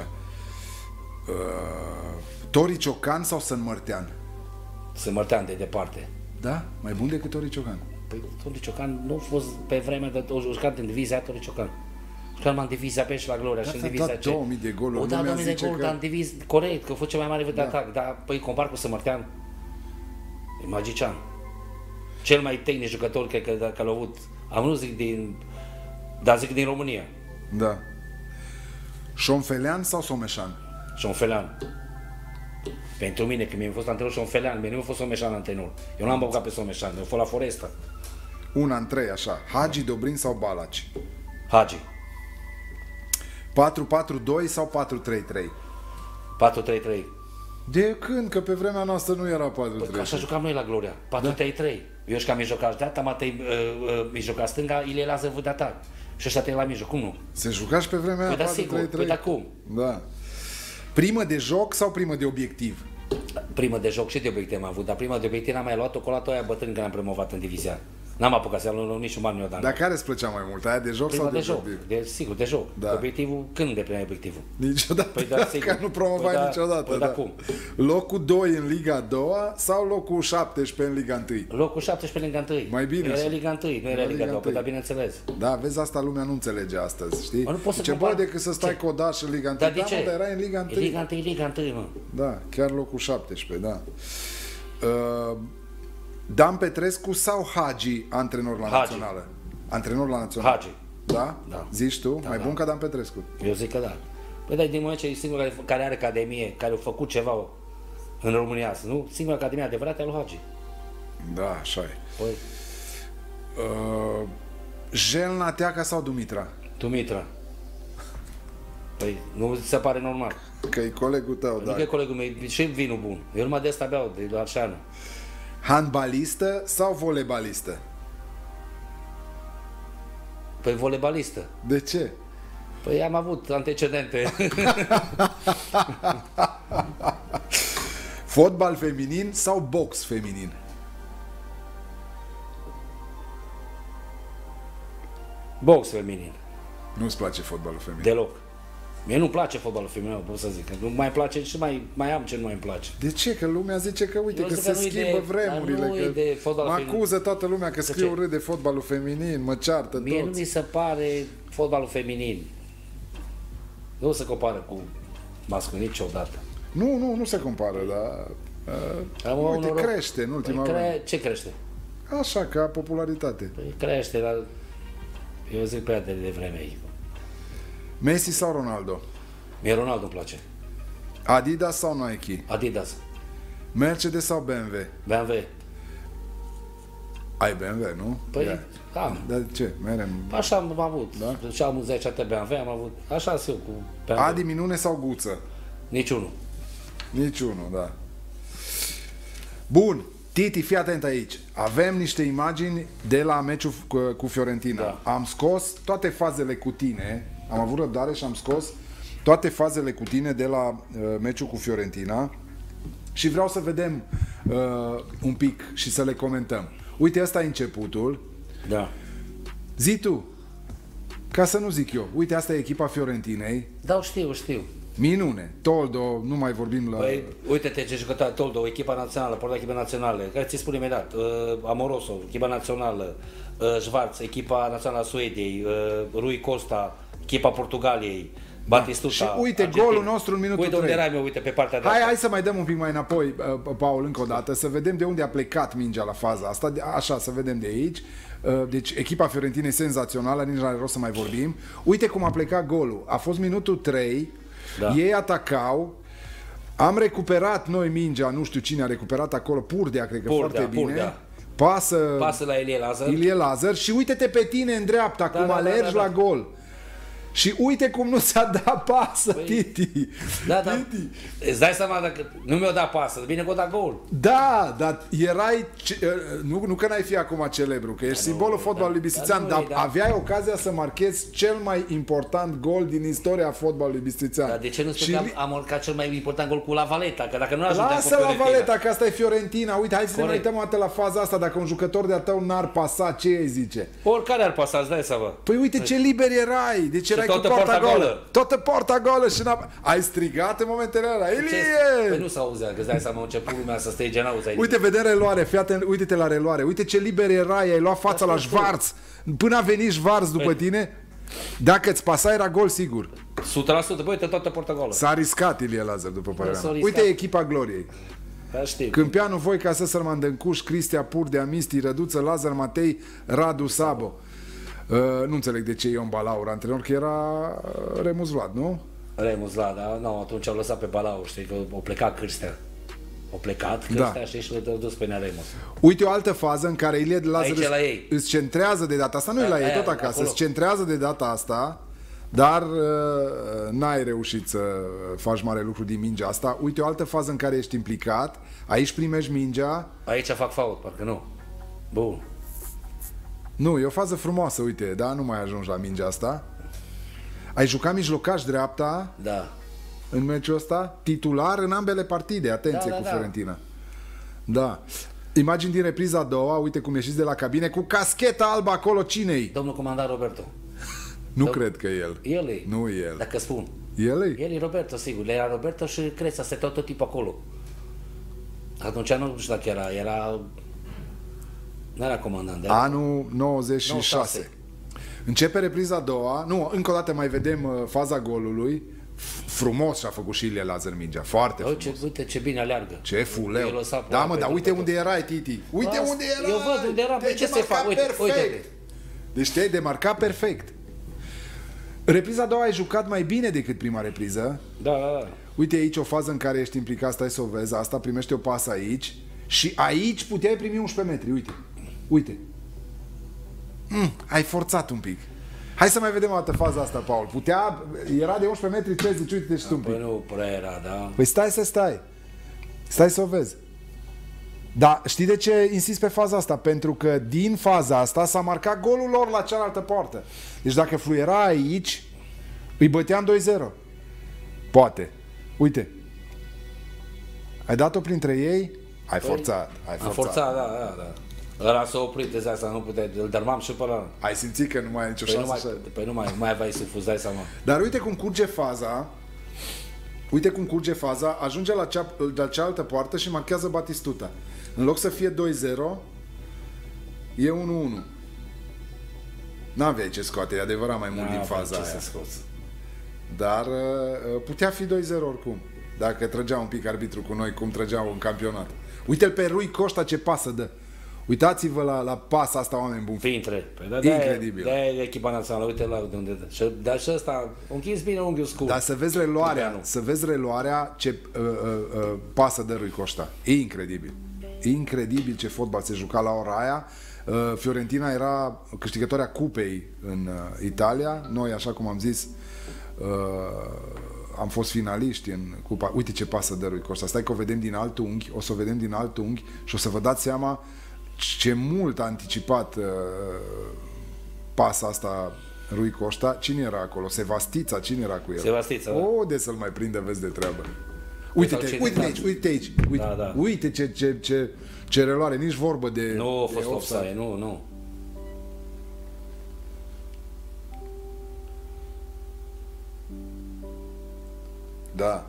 Tori Ciocan sau Sânmărtean? Sânmărtean de departe. Da? Mai bun decât Tori Ciocan? Păi Tori Ciocan nu a fost pe vremea de o jucat în divizia Tori Ciocan. Jucam în divizia pe și la Gloria și în divizia ce. 2000 de goluri. O da 2000 de goluri, dar în divizia corect, că a fost cel mai mare de atac, dar păi compar cu Sânmărtean. E magician. Cel mai tehnic jucător cred că l-a avut. Am nu zic din, dar zic din România. Da. Șonfelean sau Someșan? Șonfelean. Pentru mine, când mi-a fost antrenor Șonfelean, mie nu mi-a fost Someșan antrenor. Eu n-am băgat pe Someșan, eu am fost la Foresta. Una în trei, așa. Hagi, Dobrin sau Balaci? Hagi. 4-4-2 sau 4-3-3? 4-3-3. De când? Că pe vremea noastră nu era 4-3-3. Păi așa jucam noi la Gloria. 4-3-3. Eu și ca mijlocaș de data, mijloca stânga, Ilează văd de atac. Și ăștia trei la mijloc, cum nu? Se juca și pe vremea Păi da, 4-3-3? sigur, păi da, cum? Da. Primă de joc sau primă de obiectiv? Primă de joc și de obiectiv am avut, dar prima de obiectiv n-am mai luat-o, colat-o aia bătrân când am promovat în divizia. N-am apucat să iau niciun bani mi-o dat. Dar care îți plăcea mai mult? Aia de joc prima sau de joc? obiectiv? Sigur, de joc. Da. Obiectivul, când îndeplineai obiectivul? Niciodată, Păi da, sigur. că nu promovai Păi da, niciodată. păi da, cum? Locul 2 în Liga 2 sau locul 17 în Liga 1? Locul 17 Liga 1. Mai bine Era așa. Liga 1, nu era Liga 2, păi da, bineînțeles. Da, vezi, asta lumea nu înțelege astăzi, știi? Mă, nu poți să ce compar- bă, decât să stai Ce? codaș în Liga 1, Dar de da, ce? mă, dar era în Liga 1. E Liga 1, mă. Da, chiar locul 17, da. Dan Petrescu sau Hagi, antrenor la Hagi. națională? Antrenor la națională. Hagi. Da? Da. Zici tu? Da, mai da. bun ca Dan Petrescu? Eu zic că da. Păi da, din moment ce e singura care are academie, care a făcut ceva în România, nu? Singura academie adevărată e lui Hagi. Da, așa e. Păi, Jelna, Teaca sau Dumitra? Dumitra. Păi, nu ți se pare normal. Că e colegul tău, da. Adică e colegul meu, și vinul bun. Eu numai de asta beau, de doar așa nu. Handbalistă sau volebalistă? Păi volebalistă. De ce? Păi am avut antecedente. Fotbal feminin sau box feminin? Box feminin. Nu-ți place fotbalul feminin? Deloc. Mie nu-mi place fotbalul feminin, pot să zic. Nu mai place și mai am ce nu mai îmi place. De ce? Că lumea zice că uite Eu că zic se că nu-i schimbă de- vremurile. dar nu-i Că de fotbal mă feminin. acuză toată lumea că scriu ce? urât de fotbalul feminin, mă ceartă Mie nu toți. mi se pare fotbalul feminin. Nu se compară cu masculin niciodată. Nu se compară, dar Am un uite, noroc. crește în ultima Păi vreme. ce crește? Așa, ca popularitate. Păi crește, dar eu zic prea de vreme aici. Messi sau Ronaldo? Mie Ronaldo îmi place. Adidas sau Nike? Adidas, Mercedes sau BMW? BMW. Ai BMW, nu? Păi, Ia. am. Dar ce? Merem. Așa am avut. Da? Și am 10 BMW, am avut. Așa sunt eu cu BMW. Adi Minune sau Guță? Niciunul. Niciunul, da. Bun. Titi, fii atent aici. Avem niște imagini de la meciul cu Fiorentina. Da. Am scos toate fazele cu tine. Am avut răbdare și am scos toate fazele cu tine de la meciul cu Fiorentina. Și vreau să vedem un pic și să le comentăm. Uite, ăsta e începutul. Da. Zi tu. Ca să nu zic eu. Uite, asta e echipa Fiorentinei. Da, știu. Minune. Toldo, nu mai vorbim la... Păi, uite-te ce jucătoare, Toldo, echipa națională, porta echipa națională, care ți spune imediat, Amoroso, echipa națională, Schwarz, echipa națională a Suediei, Rui Costa, echipa Portugaliei, Batistuta. Și uite, Argentina. golul nostru în minutul 3. Uite unde erai, uite, pe partea de Hai să mai dăm un pic mai înapoi, Paul, încă o dată, să vedem de unde a plecat mingea la faza asta. Așa, să vedem de aici. Deci, echipa Fiorentinei senzațională, nici nu are rost să mai vorbim. Uite cum a plecat golul. A fost minutul 3, ei atacau, am recuperat noi mingea, nu știu cine a recuperat acolo, Purdea, cred că foarte bine. Pasă la Ilie Lazar și uite-te pe tine în dreapta, cum alergi la gol. Și uite cum nu ți-a dat pasă, Titi. Titi. Îți dai seama dacă nu mi-o dat pasă, bine că o dat gol. Da, dar erai, nu că n-ai fi acum celebru, că ești simbolul fotbalului Bistrițean, dar aveai ocazia să marchezi cel mai important gol din istoria fotbalului Bistrițean. Dar de ce nu spui că am marcat cel mai important gol cu La Valeta? Că dacă nu ajungeam cu Lasă La Valeta, că asta e Fiorentina. Uite, hai să ne uităm o dată la faza asta. Dacă un jucător de-a tău n-ar pasa, ce îi zice? Oricare ar pasa, îți dai seama. Păi uite ce liber erai. Deci erai cu porta golă. Toată porta golă și ai strigat în momentele alea. Ilie! Păi nu s-auzea, că îți dai seama, a început lumea să strige în auză. Uite, vedem reluare, fii atent, uite-te la reluare. Uite ce liber erai, ai luat fața la Schwarz. Până a venit Schwarz după tine, dacă îți pasa era gol sigur. 100%, băi, uite toată porta golă. S-a riscat Ilie Lazar, după părerea mea. Uite echipa gloriei. Câmpianu, Voica, Săsărman, Dâncuș, Cristea, Purdea, Misti, Răduță, Lazar, Matei, Radu, Sabo. Nu înțeleg de ce Ion Balaur antrenor, că era Remus Vlad, nu? Remus Vlad, da? Nu, atunci au lăsat pe Balaur, știi, că o plecat Cârstea. O plecat Cârstea, știi, și l-au dus pe Remus. Uite o altă fază în care Ilie Lazar ei. îți centrează de data asta, nu e la ei, tot acasă, acolo. Îți centrează de data asta, dar n-ai reușit să faci mare lucru din mingea asta. Uite o altă fază în care ești implicat, aici primești mingea. Aici fac fault, parcă nu. Bun. Nu, e o fază frumoasă, uite, da? Nu mai ajungi la mingea asta. Ai jucat mijlocaș dreapta în meciul ăsta, titular în ambele partide, atenție cu Fiorentina. Da. Imagini din repriza a doua, uite cum ieșiți de la cabine, cu cascheta albă acolo, cine-i? Domnul comandant Roberto. Nu cred că e el. El e. Nu e el. Dacă spun. El e? El e Roberto, sigur. Era Roberto și Creța, se tot tipul acolo. Atunci nu știu dacă era... Nu era comandant. Anul 96. Începe repriza a doua. Nu, încă o dată mai vedem faza golului. Frumos și-a făcut și Ilie Lazar mingea. Foarte frumos. Uite ce bine aleargă. Ce fuleu. Da, mă, dar uite unde erai, Titi. Uite unde erai. Eu văd unde eram. Ce se fac? Uite. Deci te-ai demarcat perfect. Repriza a doua ai jucat mai bine decât prima repriză. Da. Uite aici o fază în care ești implicat. Stai să o vezi. Asta primește o pasă aici. Și aici puteai primi 11 metri. Uite. Ai forțat un pic. Hai să mai vedem o dată faza asta, Paul. Era de 11 metri, ce zici? Uite-te și tu un pic. Păi nu prea era, da. Păi stai să o vezi. Dar știi de ce insist pe faza asta? Pentru că din faza asta s-a marcat golul lor la cealaltă poartă. Deci dacă fluiera aici, îi băteam 2-0. Poate. Uite. Ai dat-o printre ei? Ai forțat. Am forțat, da. Ăla s-a oprit de asta, nu puteai, îl dărmam și pe ăla. Ai simțit că nu mai ai nicio șansă? Păi nu mai aveai sufuz, dai seama. Dar uite cum curge faza, ajunge la cealaltă poartă și marchează Batistuta. În loc să fie 2-0, e 1-1. N-aveai ce scoate, e adevărat mai mult din faza aia. Dar putea fi 2-0 oricum. Dacă trăgea un pic arbitru cu noi, cum trăgeau în campionat. Uite-l pe Rui Costa ce pasă dă. Uitați-vă la pasa asta, oameni buni. Incredibil. De echipa națională, uite la unde dă. Dar și ăsta, închis bine unghiul scurt. Dar să vezi reluarea ce pasă dă Rui Costa. E incredibil. Incredibil ce fotbal se juca la ora aia. Fiorentina era câștigătoarea cupei în Italia. Noi, așa cum am zis, am fost finaliști în cupa. Uite ce pasă dă Rui Costa. Stai că o vedem din alt unghi, o să o vedem din alt unghi și o să vă dați seama ce mult a anticipat pasa asta Rui Costa. Cine era acolo? Sevastița, cine era cu el? Sevastița, da. De să-l mai prindă, vezi de treabă. Uite aici. Uite ce reluare, nici vorbă de... Nu a fost offside, nu. Da.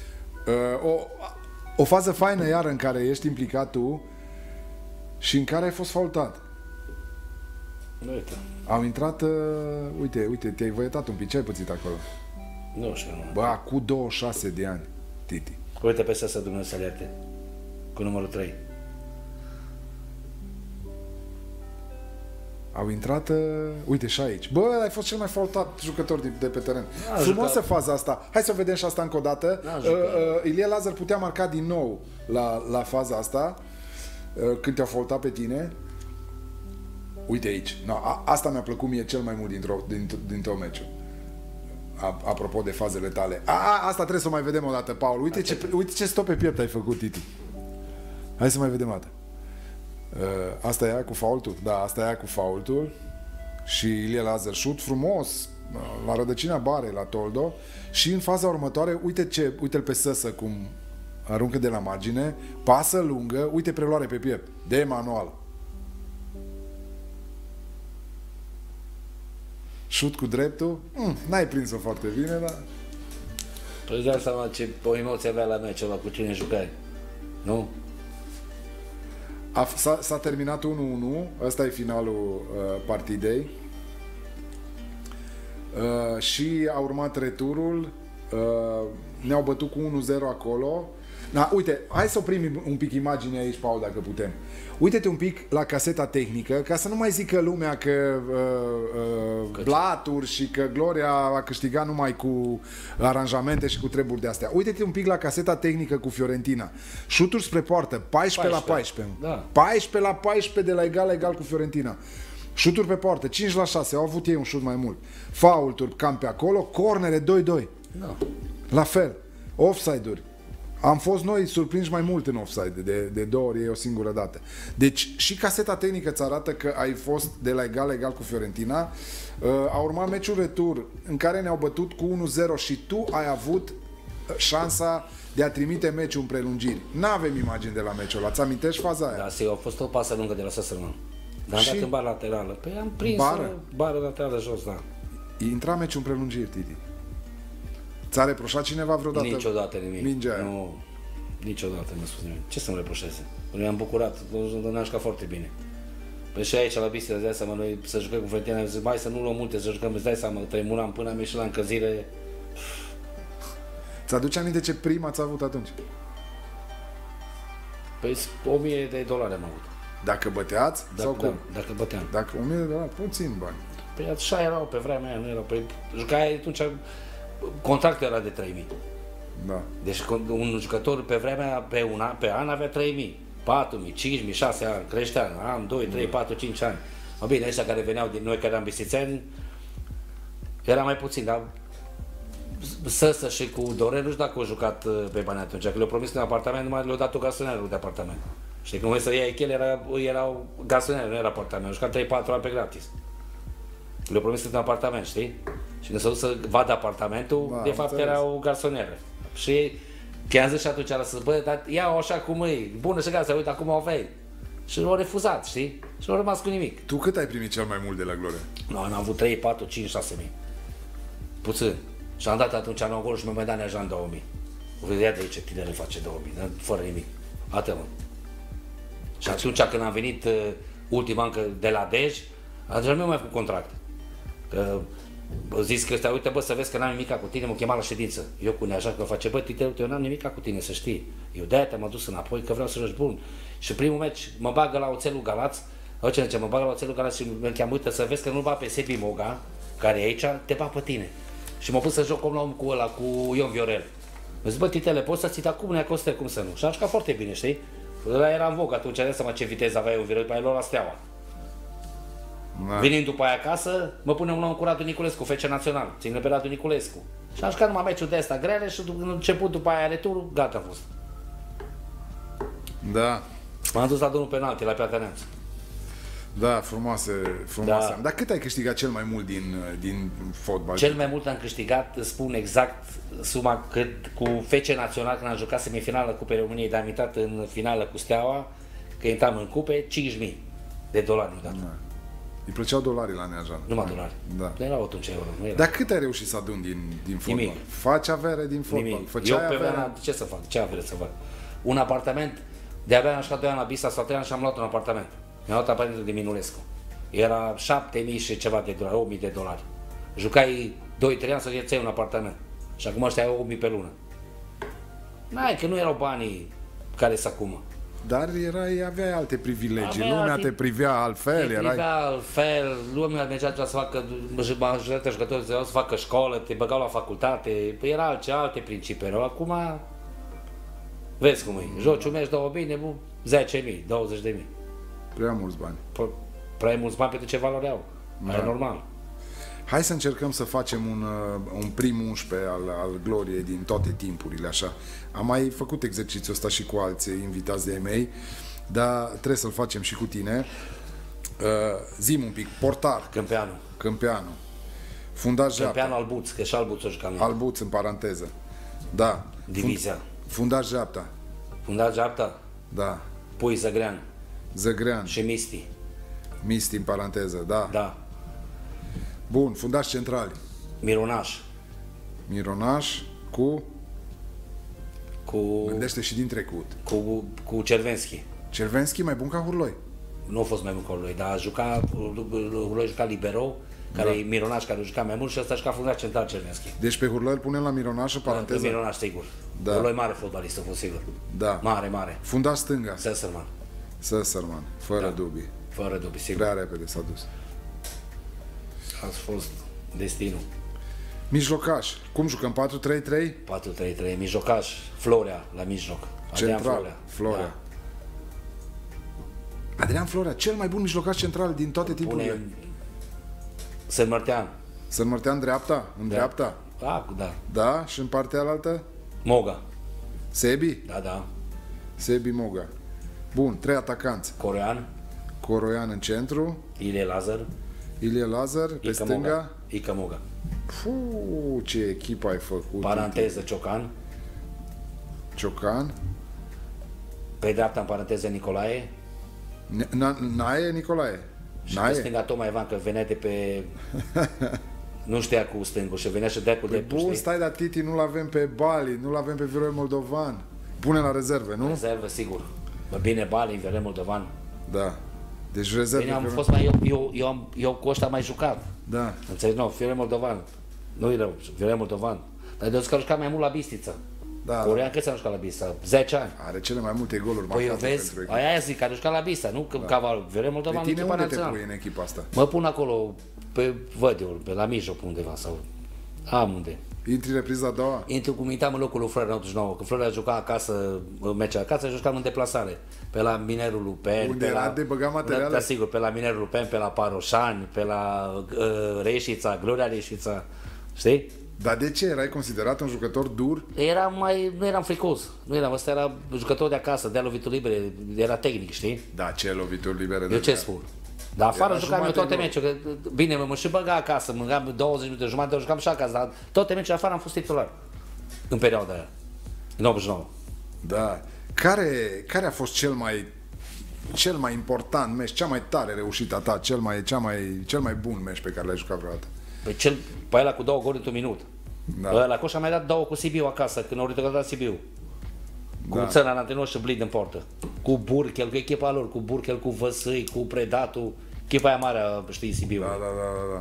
O fază faină iar în care ești implicat tu și în care ai fost faultat. Uite. Au intrat, uite, te-ai văietat un pic, ce ai pățit acolo? Nu știu. Bă, cu 26 de ani, Titi. Uite pe să Dumnezeu să-l ierte. Cu numărul 3. Au intrat, uite și aici. Bă, ai fost cel mai faultat jucător de pe teren. Frumoasă faza asta. Hai să vedem și asta încă o dată. Ilie Lazar putea marca din nou la faza asta, când te-au faultat pe tine. Uite aici. No, asta mi-a plăcut mie cel mai mult din tot meciul. Apropo de fazele tale. Asta trebuie să o mai vedem o dată, Paul. Uite ce stop pe piept ai făcut, Titi. Hai să mai vedem o dată. Asta e aia cu faultul? Da, asta e aia cu faultul. Și Ilie Lazar șut frumos la rădăcina barei, la Toldo. Și în faza următoare, uite-l pe Săsă cum aruncă de la margine, pasă lungă, uite preluare pe piept, de manual. Șut cu dreptul, n-ai prins-o foarte bine, dar... Păi îți dai seama ce o emoție avea la meciul ăla cu cine jucai, nu? S-a terminat 1-1, ăsta e finalul partidei. Și a urmat returul, ne-au bătut cu 1-0 acolo. Da, uite, hai să oprim un pic imaginea aici, Paul, dacă putem. Uite-te un pic la caseta tehnică, ca să nu mai zică lumea că blaturi și că Gloria a câștigat numai cu aranjamente și cu treburi de astea. Uite-te un pic la caseta tehnică cu Fiorentina. Șuturi spre poartă, 14 la 14. Da. 14 la 14 de la egal cu Fiorentina. Șuturi pe poartă, 5 la 6, au avut ei un șut mai mult. Faulturi cam pe acolo, cornere 2-2. Da. La fel. Offside-uri. Am fost noi surprinși mai mult în offside, de 2 ori, e o singură dată. Deci și caseta tehnică îți arată că ai fost de la egal cu Fiorentina. A urmat meciul retur în care ne-au bătut cu 1-0 și tu ai avut șansa de a trimite meciul în prelungiri. N-avem imagini de la meciul ăla. Ți amintești faza aia? Da, sigur, a fost o pasă lungă de la Săsărman. Dar am dat în bară laterală. Păi am prins bară laterală jos, da. Intra meciul în prelungiri, Titi. Ți-a reproșat cineva vreodată? Niciodată nimic. Mingea aia? Nu, niciodată nu spus nimic. Ce să-mi reproșeze? Mi-am bucurat, ne-am jucat foarte bine. Păi și aici la Bistea, îți dai seama, noi să jucăm cu Fiorentina, am zis, mai să nu luăm multe, să jucăm, îți dai seama, tremuram până am ieșit la încălzire. Ți-aduce aminte ce prim ați avut atunci? Păi $1000 am avut. Dacă băteați? Sau cum? Dacă băteam. Dacă $1000, puțin bani. Păi așa erau pe vremea aia, nu erau. Păi jucai atunci, contractul era de 3000. Da. Deci un jucător pe vremea, pe an avea 3000, 4000, 5000, 6 ani, creștea, am 2, 3, 4, 5 ani. Bine, ăștia care veneau din noi, care eram bistițeni, era mai puțin, dar Săsă și cu Dorel, nu știu dacă au jucat pe bani atunci, că le-au promis un apartament, numai le-au dat o garsonieră de apartament. Și când să iei chel, erau garsonieră, nu era apartament, au jucat 3-4 ani pe gratis. Le-au promis un apartament, știi? Și când s-au dus să vadă apartamentul, da, de fapt era o garsonieră. Și i-am zis și atunci la să bă, dar ia-o așa cum e, bună și gata, uite acum o vei. Și l-au refuzat, știi? Și l-au rămas cu nimic. Tu cât ai primit cel mai mult de la Gloria? Nu, am avut 3, 4, 5, 6 mii. Puțin. Și am dat atunci la gol și mi-a dat neaja în 2000. O vedea de aici, tinere face 2000, dar fără nimic. Atât, mă. Și atunci când am venit ultima încă de la Dej, atunci nu mai făcut contract. Că zis că ăsta, uite bă, să vezi că n-am nimica cu tine, m-a chemat la ședință. Eu cu neaja că face, bă, tite, uite, eu n-am nimica cu tine, să știi. Eu de-aia te-am adus înapoi, că vreau să joci bun. Și primul meci mă bagă la Oțelul Galați, mă bagă la Oțelul Galați și mă cheamă, uite, să vezi că nu ba pe Sebi Moga, care e aici, te ba pe tine. Și m-a pus să joc om la om cu ăla, cu Ion Viorel. Mă zic, bă, titele, poți să ți acum, Nea Costel, cum să nu? Și am jucat foarte bine, știi? Ăla era în vogă atunci, seama ce viteză avea Ion Viorel, pe aia la Steaua. Da. Venind după aia acasă, mă pune un om cu Radu Niculescu, FC Național, ține pe Radu Niculescu. Și am jucat numai meciul de ăsta grele și început după aia returul, gata a fost. Da. M-am dus la domnul penalti, la Piatra Neamț. Da, frumoase. Da. Dar cât ai câștigat cel mai mult din fotbal? Cel mai mult am câștigat, spun exact suma cât cu FC Național, când am jucat semifinală Cupei României, dar am intrat în finală cu Steaua, că intram în cupe, $5.000 odată. Da. Îi plăceau dolarii la Neajan. Numai dolari. Da. Erau atunci euro. Nu era. Dar cât ai reușit să aduni din fotbal? Nimic. Faci avere din fotbal? Nimic. Făceai Eu pe avere? vremea, ce să fac? Ce avere să fac? Un apartament, de-abia am așteptat 2 ani la Bista sau 3 ani și am luat un apartament. Mi-am luat apartamentul din Minulescu. Era 7.000 și ceva de dolari, 8.000 de dolari. Jucai 2-3 ani să ți iei un apartament. Și acum ăștia au 8.000 pe lună. N-ai, că nu erau banii care sunt acum. Dar aveai alte privilegii, Avea lumea alte- te privea altfel, Te erai... privea altfel, lumea mergea să facă, majoritatea jucătorii să facă școală, te băgau la facultate, păi era alte principii. Erau. Acum, vezi cum e, joci un meci, dau bine, 10.000, 20.000. Prea mulți bani. Prea mulți bani pentru ce valoare au, Da. e normal. Hai să încercăm să facem un prim 11 al gloriei din toate timpurile, așa. Am mai făcut exercițiul ăsta și cu alții invitați de-ai mei, dar trebuie să-l facem și cu tine. Zi-mi un pic, portar, Câmpeanu. Câmpeanu, fundaș Japta, Câmpeanu Albuț, că și Albuț o jucam. Albuț în paranteză, da. Divizia. Fundaș Japta, Fundat Japta, da. Pui Zăgrean Zăgrean, și Misti. Misti în paranteză, da. Da. Bun, fundaș centrali, Mironaș. Mironaș cu, Cu, gândește și din trecut. cu Cervenski. Cervenski mai bun ca Hurloi. Nu a fost mai mult ca lui, dar lui juca libero, care e Mironaș, care juca mai mult și ăsta juca fundat central Cervenski. Deci pe Hurloi îl punem la Mironaș în paranteză? Mironaș, sigur. Da. Lui mare fotbalist, a fost sigur. Da. Mare. Fundaș stânga, Sesserman. Săsărman, fără Da. dubii. Fără dubii, sigur. Prea repede s-a dus. A fost destinul. Mijlocaș, cum jucăm? 4-3-3? 4-3-3, mijlocaș, Florea la mijloc. Adrian Central, Florea. Da. Adrian Florea, cel mai bun mijlocaș central din toate timpurile. Pune Sănmărtean. Sănmărtean dreapta? În dreapta? Da. Da? Și în partea alaltă? Moga. Sebi? Da. Sebi Moga. Bun, 3 atacanți. Corean. Coroian în centru, Ilie Lazar. Ilie Lazar, pe Ica stânga. Moga. Ica Moga. Puh, ce echipă ai făcut. Paranteză Ciocan. Ciocan. Pe dreapta în paranteză Nicolae. Nae Nicolae. Și pe Nae. stânga Toma Ivan, că venea de pe... nu știa cu stângul și venea și de cu Păi dreptul, bun, știi? stai, dar Titi nu-l avem pe Bali, nu-l avem pe Viroi Moldovan. Pune la rezerve, nu? Rezervă, sigur. Bă, bine, Bali, Viorel Moldovan. Da. Deci rezerve. Bine, am Viroi- fost mai... Eu cu ăștia mai jucat. Da. Înțelegi? Nu, Viorel Moldovan. Nu-i rău, Viorel Moldovan. Dar de că a jucat mai mult la Bistiță. Da. Corean cât s-a jucat la Bistiță? 10 ani. Are cele mai multe goluri Păi eu marcate vezi, pentru echipă. aia zic, care a jucat la Bistiță, nu? Cavalul. Viorel Pe Moldovan, tine echipa unde te națională. pui în echipa asta? Mă pun acolo, văd eu, pe la mijloc undeva sau... Am unde. Intri repriza a doua? Intru cum intam în locul lui Florea în 89, că Florea juca acasă, meciul acasă, jucam în deplasare. Pe la Minerul Lupen, Unde pe era la... de băgat materiale? Da, sigur, pe la Minerul Lupen, pe la Paroșani, pe la Reșița, Gloria Reșița, știi? Dar de ce? Erai considerat un jucător dur? Nu eram fricos, ăsta era jucător de acasă, dea lovituri libere, era tehnic, știi? Da, ce lovituri libere de Eu ce spun? Dar afară Era jucam eu jumate toate gol. meciurile, bine, mă și băga acasă, mâncam 20 minute, jumătate, jucam și acasă, dar toate meciurile afară am fost titular în perioada aia, în 89. Da. Care a fost cel mai important meci, cea mai tare reușită a ta, cel mai bun meci pe care l-ai jucat vreodată? Pe ăla cu 2 goluri într-un minut. Da. La Coș am mai dat 2 cu Sibiu acasă, când au retrăgat Sibiu. Cu Da. Țăna în antrenor și Blid în portă. Cu Burchel, cu echipa lor, cu Burchel, cu Văsâi, cu Predatu. Echipa aia mare, știi, Sibiu. Da.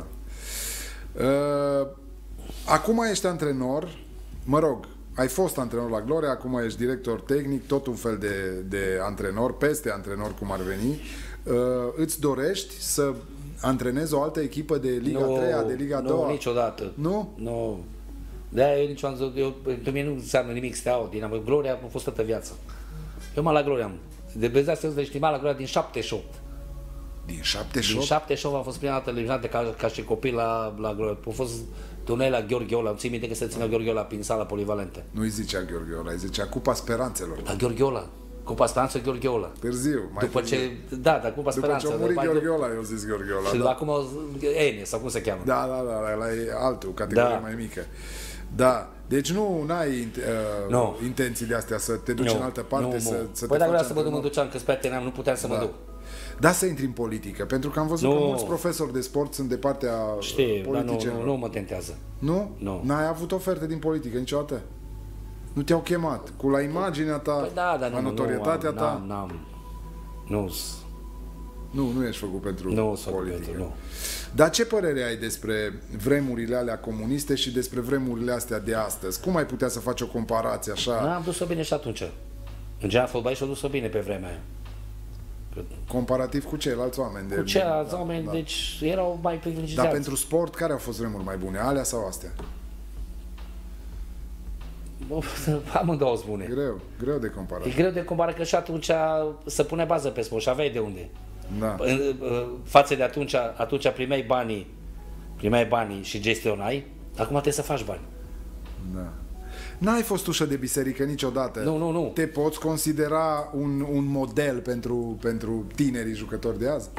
Acum ești antrenor, mă rog, ai fost antrenor la Gloria, acum ești director tehnic, tot un fel de antrenor, peste antrenor cum ar veni. Îți dorești să antrenezi o altă echipă de Liga 3, de Liga 2? Nu, niciodată. Nu? Nu. De-aia eu niciodată, pentru mine nu înseamnă nimic Steaua, Dinamo. Gloria a fost toată viața. Eu la Gloria am. De bezat să estima la Gloria din 78. Din Din 78? 78 am fost prima dată eliminat ca și copil la Gloria. A fost turnee la Gheorghe Ola. Îmi țin minte că se ținea Gheorghe Ola prin sala polivalentă. Nu-i zicea Gheorghe Ola, îi zicea Cupa Speranțelor. La Gheorghe Ola. Cupa Speranță Gheorghe Ola. Târziu, mai După târziu. ce, da, Cupa După Speranță. ce a murit Gheorghe Ola, eu zis Gheorghe Ola. Și Da. acum Ene, sau cum se cheamă. Da, ăla e altul, categoria Da. mai mică. Da, deci nu ai intenții de astea să te duci în altă parte, să păi te dacă vreau faci să mă duc, mă duceam, că pe nu puteam să mă duc. Da, să intri în politică, pentru că am văzut că mulți profesori de sport sunt de partea politicienilor. Dar nu mă tentează. Nu? Nu. N-ai avut oferte din politică niciodată? Nu te-au chemat? Cu la imaginea ta, păi da, la notorietatea ta? Nu ești făcut pentru politică. Nu. Dar ce părere ai despre vremurile alea comuniste și despre vremurile astea de astăzi? Cum ai putea să faci o comparație așa? Am dus-o bine și atunci. În general, fotbalii și-au dus-o bine pe vremea aia. Comparativ cu ceilalți oameni. Cu ceilalți oameni, deci erau mai privilegiați. Dar pentru sport, care au fost vremuri mai bune? Alea sau astea? Amândouă sunt bune. Greu de comparat. E greu de comparat, că și atunci se pune bază pe sport și aveai de unde. Da. Față de atunci primeai banii și gestionai, acum trebuie să faci bani. Da. N-ai fost ușă de biserică niciodată. Nu. Te poți considera un model pentru tinerii jucători de azi?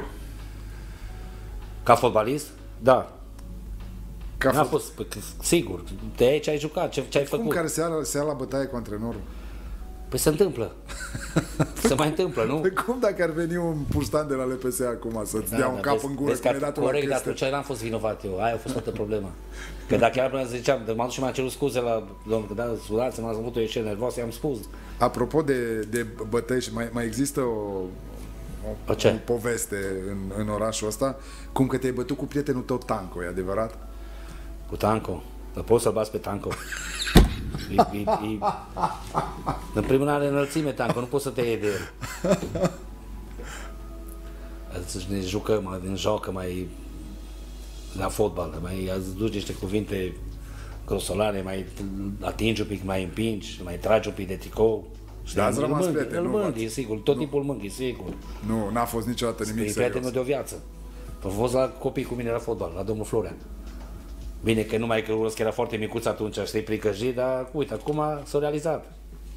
Ca fotbalist? Da. N-a fost, sigur. De aici ai jucat, ce ai făcut. Cum care se ia la bătaie cu antrenorul? Păi se întâmplă. Se mai întâmplă, nu? Păi cum dacă ar veni un puștan de la LPS acum să-ți dea un cap în gură? Corect, dar atunci n-am fost vinovat eu. Aia a fost toată problema. Că dacă chiar ziceam, m-am dus și m-am cerut scuze la domnul, că da, sudați, m-am avut o ieșire nervoasă, i-am spus. Apropo de bătăi, mai există o poveste în orașul ăsta, cum că te-ai bătut cu prietenul tău Tanco, e adevărat? Cu Tanco? Dar poți să-l bați pe Tanco. În primul rând are înălțime Tanco, nu poți să te iei de el. Să ne jucăm, ne joacă mai la fotbal, mai aduci niște cuvinte grosolane, mai atingi un pic, mai împingi, mai tragi un pic de tricou. Da, ați rămas prieten, îl mânghi, sigur, tot timpul îl mânghi, sigur. Nu, n-a fost niciodată nimic serios. E prietenul de o viață. A fost la copii cu mine la fotbal, la domnul Florea. Bine că numai că era foarte micuț atunci, știi, pricăjit, dar uite, acum s-a realizat.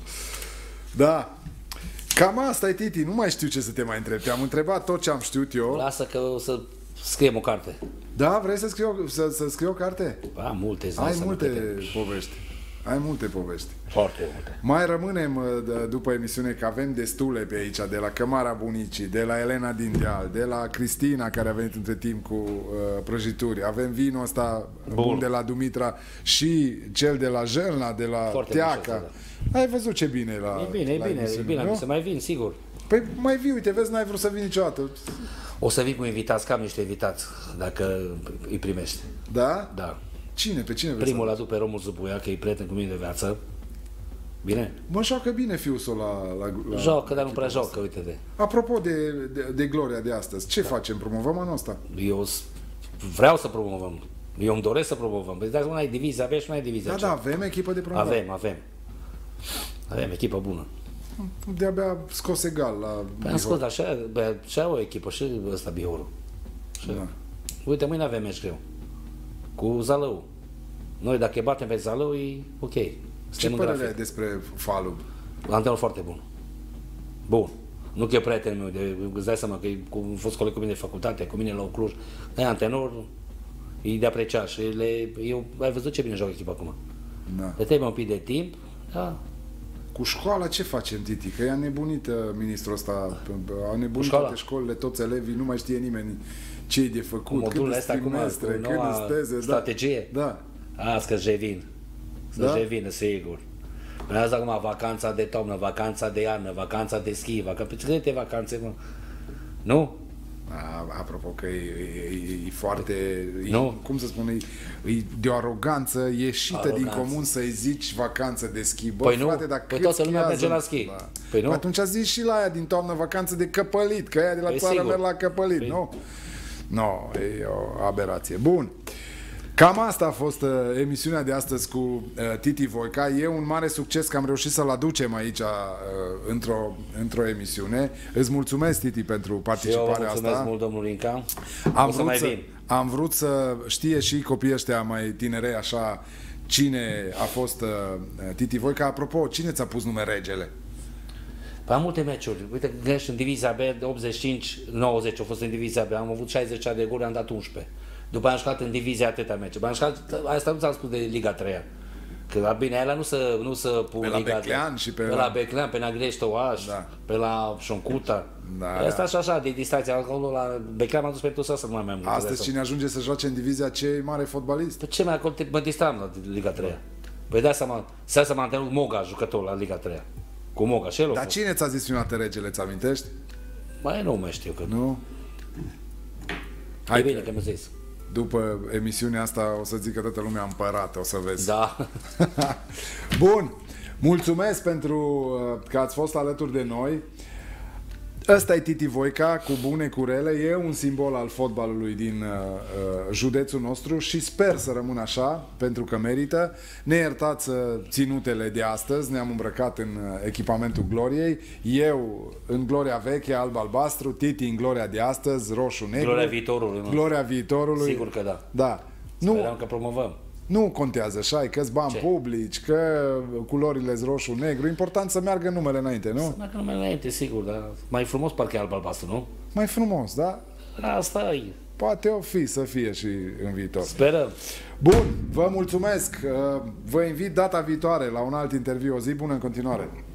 Da. Cam asta e, Titi, nu mai știu ce să te mai întreb. Te-am întrebat tot ce am știut eu. Lasă că o să scriem o carte. Da, vrei să scriu o carte? Am multe. Ai multe povești. Ai multe povești. Foarte multe. Mai rămânem după emisiune, că avem destule pe aici, de la Cămara Bunicii, de la Elena din Deal, de la Cristina, care a venit între timp cu prăjituri. Avem vinul ăsta bun de la Dumitra și cel de la Jelna, de la foarte Teaca. Da. Ai văzut ce bine e la E bine, să mai vin, sigur. Păi mai vii, uite, vezi, n-ai vrut să vii niciodată. O să vin cu invitați, că am niște invitați, dacă îi primești. Da? Da. Cine? Pe cine? Primul l-a pe Romul Zubuia, că e prieten cu mine de viață. Bine? Mă, joacă bine fiusul la joacă, dar nu prea joacă, uite-te. Apropo de gloria de astăzi, ce facem? Promovăm anul ăsta? Eu vreau să promovăm. Eu îmi doresc să promovăm. Păi dacă nu ai divizia, abia și nu ai divizia. Da, avem echipă de promovare. Avem echipă bună. De-abia scos egal la Bihor. Am scos, dar și o echipă, și ăsta Bihorul. Da. Uite, mâine avem meci greu. Cu Zalău. Noi dacă batem pe Zalău, e ok. Ce părere ai despre Falub? Antrenor foarte bun. Bun. Nu că e prietenul meu, îți dai seama că a fost coleg cu mine de facultate, cu mine la Cluj. E antrenor, e de apreciat și ai văzut ce bine joacă echipa acum. Da. Le trebuie un pic de timp, da. Cu școala ce facem, Titi? Că e nebunit ministrul ăsta, a nebunit toate școlile, toți elevii, nu mai știe nimeni ce e de făcut, cât de trimestre, cât de steze. Strategie? Da. Asta că revin. Să revină, sigur. Urmează acum vacanța de toamnă, vacanța de iarnă, vacanța de schi, câte vacanțe, mă? Nu? Apropo că e foarte, cum să spun, e de o aroganță ieșită din comun să-i zici vacanță de schi. Bă, păi frate, nu, păi toată lumea merge la schi. Da. Păi nu? Atunci zici și la aia din toamnă vacanță de căpălit, că aia de la țară merg la căpălit, nu? Nu, e o aberație. Bun. Cam asta a fost emisiunea de astăzi cu Titi Voica. E un mare succes că am reușit să-l aducem aici într-o emisiune. Îți mulțumesc, Titi, pentru participarea asta. Mulțumesc mult, domnul Rinca. Am vrut să știe și copiii ăștia mai tinerei așa cine a fost Titi Voica. Apropo, cine ți-a pus nume Regele? Păi am multe meciuri. Uite, gândești, în divizia B, 85-90 au fost în divizia B. Am avut 60 de goli, am dat 11. După aia am jucat în divizia atâtea meciuri. Asta nu ți-am spus de Liga 3-a. Că la bine, ăla nu să pun Pe la Beclean și pe la Beclean, pe Nagrești Oaș, pe la Șoncuta. Asta și așa, de distracție. Acolo la Beclean m-am dus pentru să nu mai mult. Astăzi cine ajunge să joace în divizia ce e mare fotbalist? Păi ce mai acolo mă distram la Liga 3. Păi de asta m-a întâlnit Moga, jucător la Liga 3. Cu Moga și el. Dar cine ți-a zis prima dată regele, ți amintești? Mai nu mai știu că. Nu? Hai bine că mi-a zis. După emisiunea asta o să zic că toată lumea împărată, o să vezi. Da. Bun, mulțumesc pentru că ați fost alături de noi. Ăsta e Titi Voica, cu bune, cu rele, e un simbol al fotbalului din județul nostru și sper să rămână așa, pentru că merită. Ne iertați ținutele de astăzi, ne-am îmbrăcat în echipamentul gloriei, eu în gloria veche, alb-albastru, Titi în gloria de astăzi, roșu-negru. Gloria viitorului. Nu? Gloria viitorului. Sigur că da. Da. Sperăm că promovăm. Nu contează, șai, că-s bani publici, că culorile-s roșu-negru, important să meargă numele înainte, nu? Să meargă numele înainte, sigur, dar mai frumos parcă e alb-albastru, nu? Mai frumos, da? Asta e. Poate să fie și în viitor. Sperăm. Bun, vă mulțumesc, vă invit data viitoare la un alt interviu, o zi bună în continuare.